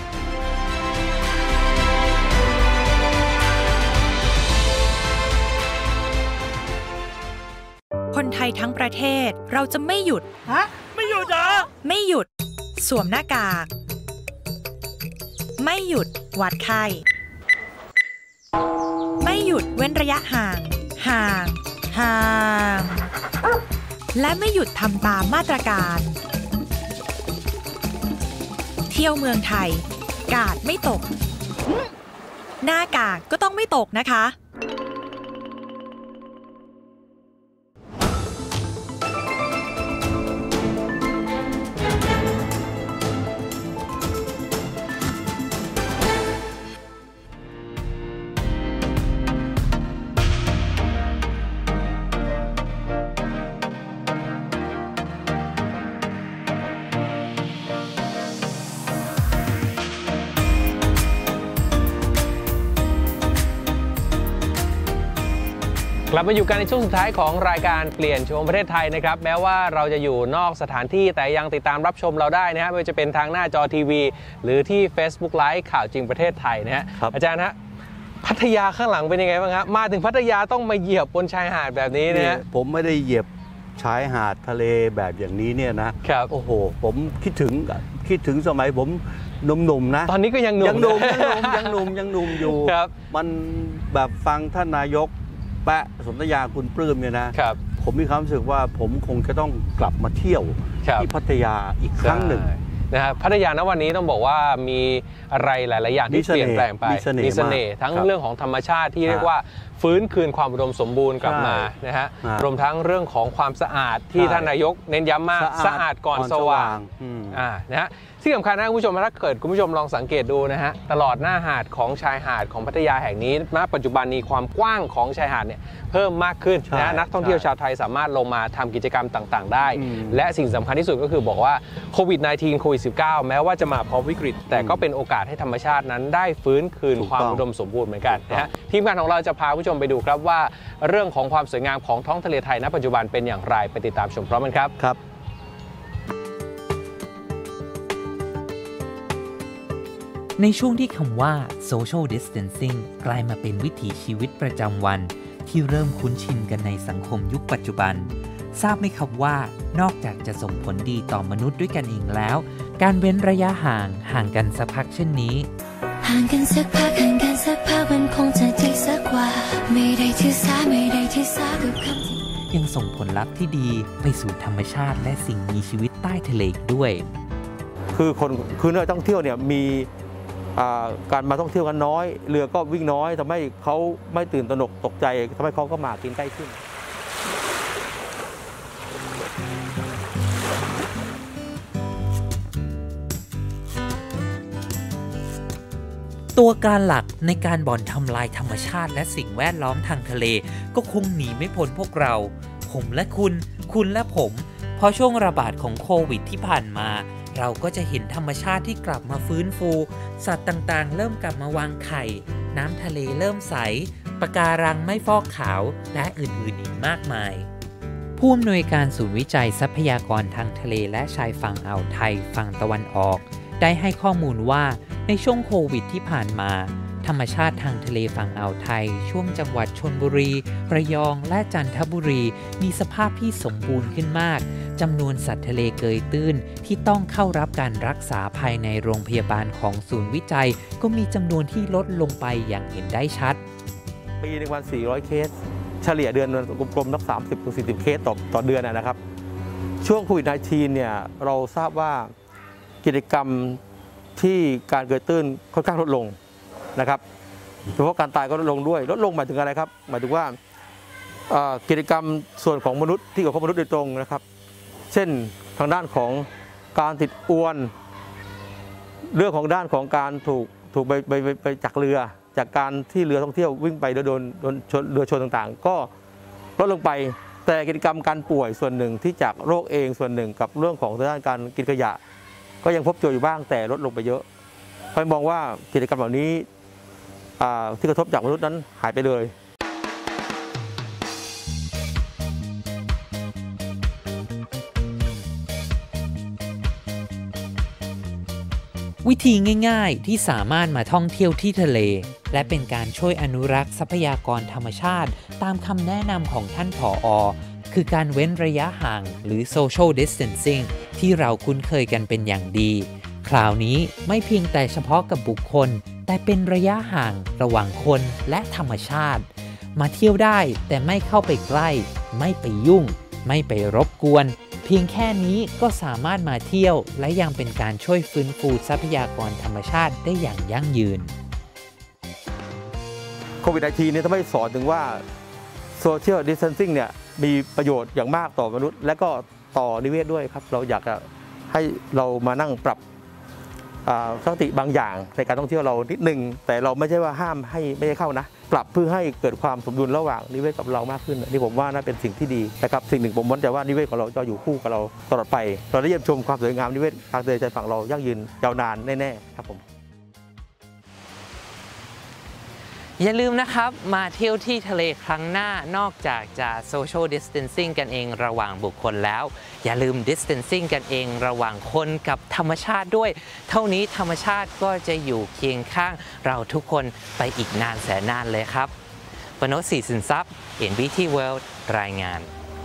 คนไทยทั้งประเทศเราจะไม่หยุดฮะไม่หยุดเหรอไม่หยุดสวมหน้ากากไม่หยุดวัดไข้ไม่หยุดเว้นระยะห่างห่างห่างและไม่หยุดทำตามมาตรการเที่ยวเมืองไทยกาดไม่ตกหน้ากากก็ต้องไม่ตกนะคะกลับมาอยู่กันในช่วงสุดท้ายของรายการเปลี่ยนโฉมประเทศไทยนะครับแม้ว่าเราจะอยู่นอกสถานที่แต่ยังติดตามรับชมเราได้นะฮะไม่ว่าจะเป็นทางหน้าจอทีวีหรือที่ Facebook Live ข่าวจริงประเทศไทยนะฮะอาจารย์ฮะพัทยาข้างหลังเป็นยังไงบ้างครับมาถึงพัทยาต้องมาเหยียบบนชายหาดแบบนี้นะฮะผมไม่ได้เหยียบชายหาดทะเลแบบอย่างนี้เนี่ยนะครับโอ้โหผมคิดถึงคิดถึงสมัยผมหนุ่มๆนะตอนนี้ก็ยังหนุ่มยังหนุ่มยังหนุ่มยังหนุ่มอยู่มันแบบฟังท่านนายกแปะสนธยาคุณปลื้มเนี่ยนะผมมีความรู้สึกว่าผมคงจะต้องกลับมาเที่ยวที่พัทยาอีกครั้งหนึ่งนะฮะพัทยาณวันนี้ต้องบอกว่ามีอะไรหลายๆอย่างที่เปลี่ยนแปลงไปมีเสน่ห์ทั้งเรื่องของธรรมชาติที่เรียกว่าฟื้นคืนความอุดมสมบูรณ์กลับมานะฮะรวมทั้งเรื่องของความสะอาดที่ท่านนายกเน้นย้ำมากสะอาดก่อนสว่างอ่านะฮะที่สำคัญนะคุณผู้ชมถ้าเกิดคุณผู้ชมลองสังเกตดูนะฮะตลอดหน้าหาดของชายหาดของพัทยาแห่งนี้ณปัจจุบันนี้ความกว้างของชายหาดเนี่ยเพิ่มมากขึ้นนะนักท่องเที่ยวชาวไทยสามารถลงมาทำกิจกรรมต่างๆได้และสิ่งสำคัญที่สุดก็คือบอกว่าโควิด สิบเก้า โควิด สิบเก้า แม้ว่าจะมาพร้อมวิกฤตแต่ก็เป็นโอกาสให้ธรรมชาตินั้นได้ฟื้นคืนความอุดมสมบูรณ์เหมือนกันนะฮะทีมงานของเราจะพาผู้ชมไปดูครับว่าเรื่องของความสวยงามของท้องทะเลไทยณปัจจุบันเป็นอย่างไรไปติดตามชมพร้อมกันครับครับในช่วงที่คำว่า social distancing กลายมาเป็นวิถีชีวิตประจำวันที่เริ่มคุ้นชินกันในสังคมยุคปัจจุบันทราบไหมครับว่านอกจากจะส่งผลดีต่อมนุษย์ด้วยกันเองแล้วการเว้นระยะห่างห่างกันสักพักเช่นนี้ห่างกันสักพักห่างกันสักพักมันคงจะดีสักกว่าไม่ได้ถือสาไม่ได้ถือสากับคำที่ยังส่งผลลัพธ์ที่ดีไปสู่ธรรมชาติและสิ่งมีชีวิตใต้ทะเลด้วยคือคนคือนักท่องเที่ยวเนี่ยมีการมาท่องเที่ยวกันน้อยเรือก็วิ่งน้อยทำให้เขาไม่ตื่นตระหนกตกใจทำให้เขาก็มากินใกล้ขึ้นตัวการหลักในการบ่อนทำลายธรรมชาติและสิ่งแวดล้อมทางทะเลก็คงหนีไม่พ้นพวกเราผมและคุณคุณและผมพอช่วงระบาดของโควิดที่ผ่านมาเราก็จะเห็นธรรมชาติที่กลับมาฟื้นฟูสัตว์ต่างๆเริ่มกลับมาวางไข่น้ำทะเลเริ่มใสปะการังไม่ฟอกขาวและอื่นๆอีกมากมายผู้อำนวยการศูนย์วิจัยทรัพยากรทางทะเลและชายฝั่งอ่าวไทยฝั่งตะวันออกได้ให้ข้อมูลว่าในช่วงโควิดที่ผ่านมาธรรมชาติทางทะเลฝั่งอ่าวไทยช่วงจังหวัดชลบุรีระยองและจันทบุรีมีสภาพที่สมบูรณ์ขึ้นมากจำนวนสัตว์ทะเลเกยตื้นที่ต้องเข้ารับการรักษาภายในโรงพยาบาลของศูนย์วิจัยก็มีจำนวนที่ลดลงไปอย่างเห็นได้ชัดปีหนึ่งวันสี่ร้อยเคสเฉลี่ยเดือนกลมๆนัก สามสิบถึงสี่สิบ เคสต่อต่อเดือนนะครับช่วงโควิด สิบเก้า เนี่ยเราทราบว่ากิจกรรมที่การเกยตื้นค่อนข้างลดลงนะครับโดยเฉพาะการตายก็ลดลงด้วยลดลงหมายถึงอะไรครับหมายถึงว่ากิจกรรมส่วนของมนุษย์ที่เกี่ยวกับมนุษย์โดยตรงนะครับเช่นทางด้านของการติดอวนเรื่องของด้านของการถูกถูกไปไปไปจากเรือจากการที่เรือท่องเที่ยววิ่งไปโดยโดนโดนเรือชนต่างๆก็ลดลงไปแต่กิจกรรมการป่วยส่วนหนึ่งที่จากโรคเองส่วนหนึ่งกับเรื่องของด้านการกินขยะก็ยังพบเจออยู่บ้างแต่ลดลงไปเยอะเพราะมองว่ากิจกรรมเหล่านี้ที่กระทบจากมนุษย์นั้นหายไปเลยวิธีง่ายๆที่สามารถมาท่องเที่ยวที่ทะเลและเป็นการช่วยอนุรักษ์ทรัพยากรธรรมชาติตามคำแนะนำของท่านผอ.คือการเว้นระยะห่างหรือ social distancing ที่เราคุ้นเคยกันเป็นอย่างดีคราวนี้ไม่เพียงแต่เฉพาะกับบุคคลแต่เป็นระยะห่างระหว่างคนและธรรมชาติมาเที่ยวได้แต่ไม่เข้าไปใกล้ไม่ไปยุ่งไม่ไปรบกวนเพียงแค่นี้ก็สามารถมาเที่ยวและยังเป็นการช่วยฟื้นฟูทรัพยากรธรรมชาติได้อย่างยั่งยืนโควิด สิบเก้า เนี่ยทำให้สอนถึงว่า social distancing เนี่ยมีประโยชน์อย่างมากต่อมนุษย์และก็ต่อนิเวศด้วยครับเราอยากจะให้เรามานั่งปรับสติบางอย่างในการท่องเที่ยวเรานิดนึงแต่เราไม่ใช่ว่าห้ามให้ไม่ให้เข้านะปรับเพื่อให้เกิดความสมดุลระหว่างนิเวศกับเรามากขึ้นนี่ผมว่าน่าเป็นสิ่งที่ดีนะครับสิ่งหนึ่งผมมั่นใจว่านิเวศของเราจะอยู่คู่กับเราตลอดไปเราได้เยี่ยมชมความสวยงามนิเวศทางทะเลชายฝั่งเรายั่งยืนยาวนานแน่ๆครับผมอย่าลืมนะครับมาเที่ยวที่ทะเลครั้งหน้านอกจากจะ social distancing กันเองระหว่างบุคคลแล้วอย่าลืม distancing กันเองระหว่างคนกับธรรมชาติด้วยเท่านี้ธรรมชาติก็จะอยู่เคียงข้างเราทุกคนไปอีกนานแสนนานเลยครับปโนช ศรีสินทรัพย์ เอ็น บี ที World รายงาน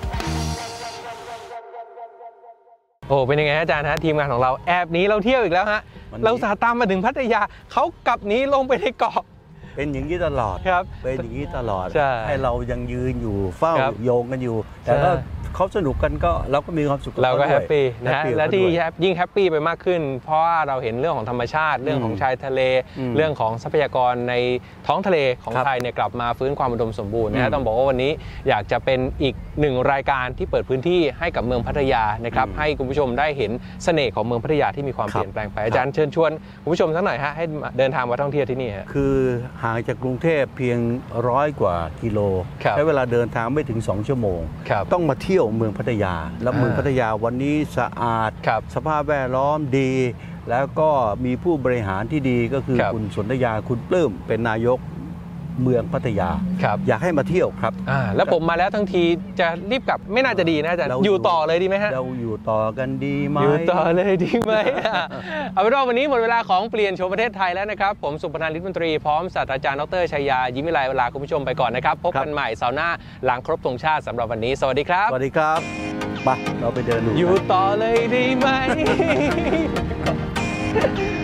โอ้เป็นยังไงอาจารย์ฮะทีมงานของเราแอบหนีเราเที่ยวอีกแล้วฮะเราสาตามมาถึงพัทยาเขากลับหนีลงไปในเกาะเป็นอย่างนี้ตลอดครับเป็นอย่างนี้ตลอดใช่ให้เรายังยืนอยู่เฝ้าโยงกันอยู่แต่ก็เขาสนุกกันก็เราก็มีความสุขเราก็แฮปปี้นะฮะและที่ยิ่งแฮปปี้ไปมากขึ้นเพราะว่าเราเห็นเรื่องของธรรมชาติเรื่องของชายทะเลเรื่องของทรัพยากรในท้องทะเลของไทยเนี่ยกลับมาฟื้นความอุดมสมบูรณ์นะฮะต้องบอกว่าวันนี้อยากจะเป็นอีกหนึ่งรายการที่เปิดพื้นที่ให้กับเมืองพัทยานะครับให้คุณผู้ชมได้เห็นเสน่ห์ของเมืองพัทยาที่มีความเปลี่ยนแปลงไปอาจารย์เชิญชวนคุณผู้ชมสักหน่อยฮะให้เดินทางมาท่องเที่ยวที่นี่ฮะคือห่างจากกรุงเทพเพียงร้อยกว่ากิโลใช้เวลาเดินทางไม่ถึงสองชั่วโมงต้องมาเที่ยวเมืองพัทยาแล้วเมืองพัทยาวันนี้สะอาดสภาพแวดล้อมดีแล้วก็มีผู้บริหารที่ดีก็คือคุณสนธยาคุณปลื้มเป็นนายกเมืองพัทยาอยากให้มาเที่ยวครับแล้วผมมาแล้วทั้งทีจะรีบกลับไม่น่าจะดีนะอาจารย์อยู่ต่อเลยดีไหมฮะเราอยู่ต่อกันดีไหมอยู่ต่อเลยดีไหมเอาเป็นว่าวันนี้หมดเวลาของเปลี่ยนโฉมประเทศไทยแล้วนะครับผมสุพนันท์ ฤทธิ์มนตรีพร้อมศาสตราจารย์ดร.ชัยยายิ้มวิไลเวลาคุณผู้ชมไปก่อนนะครับพบกันใหม่เสาร์หน้าหลังครบธงชาติสำหรับวันนี้สวัสดีครับสวัสดีครับไปเราไปเดินดูอยู่ต่อเลยดีไหม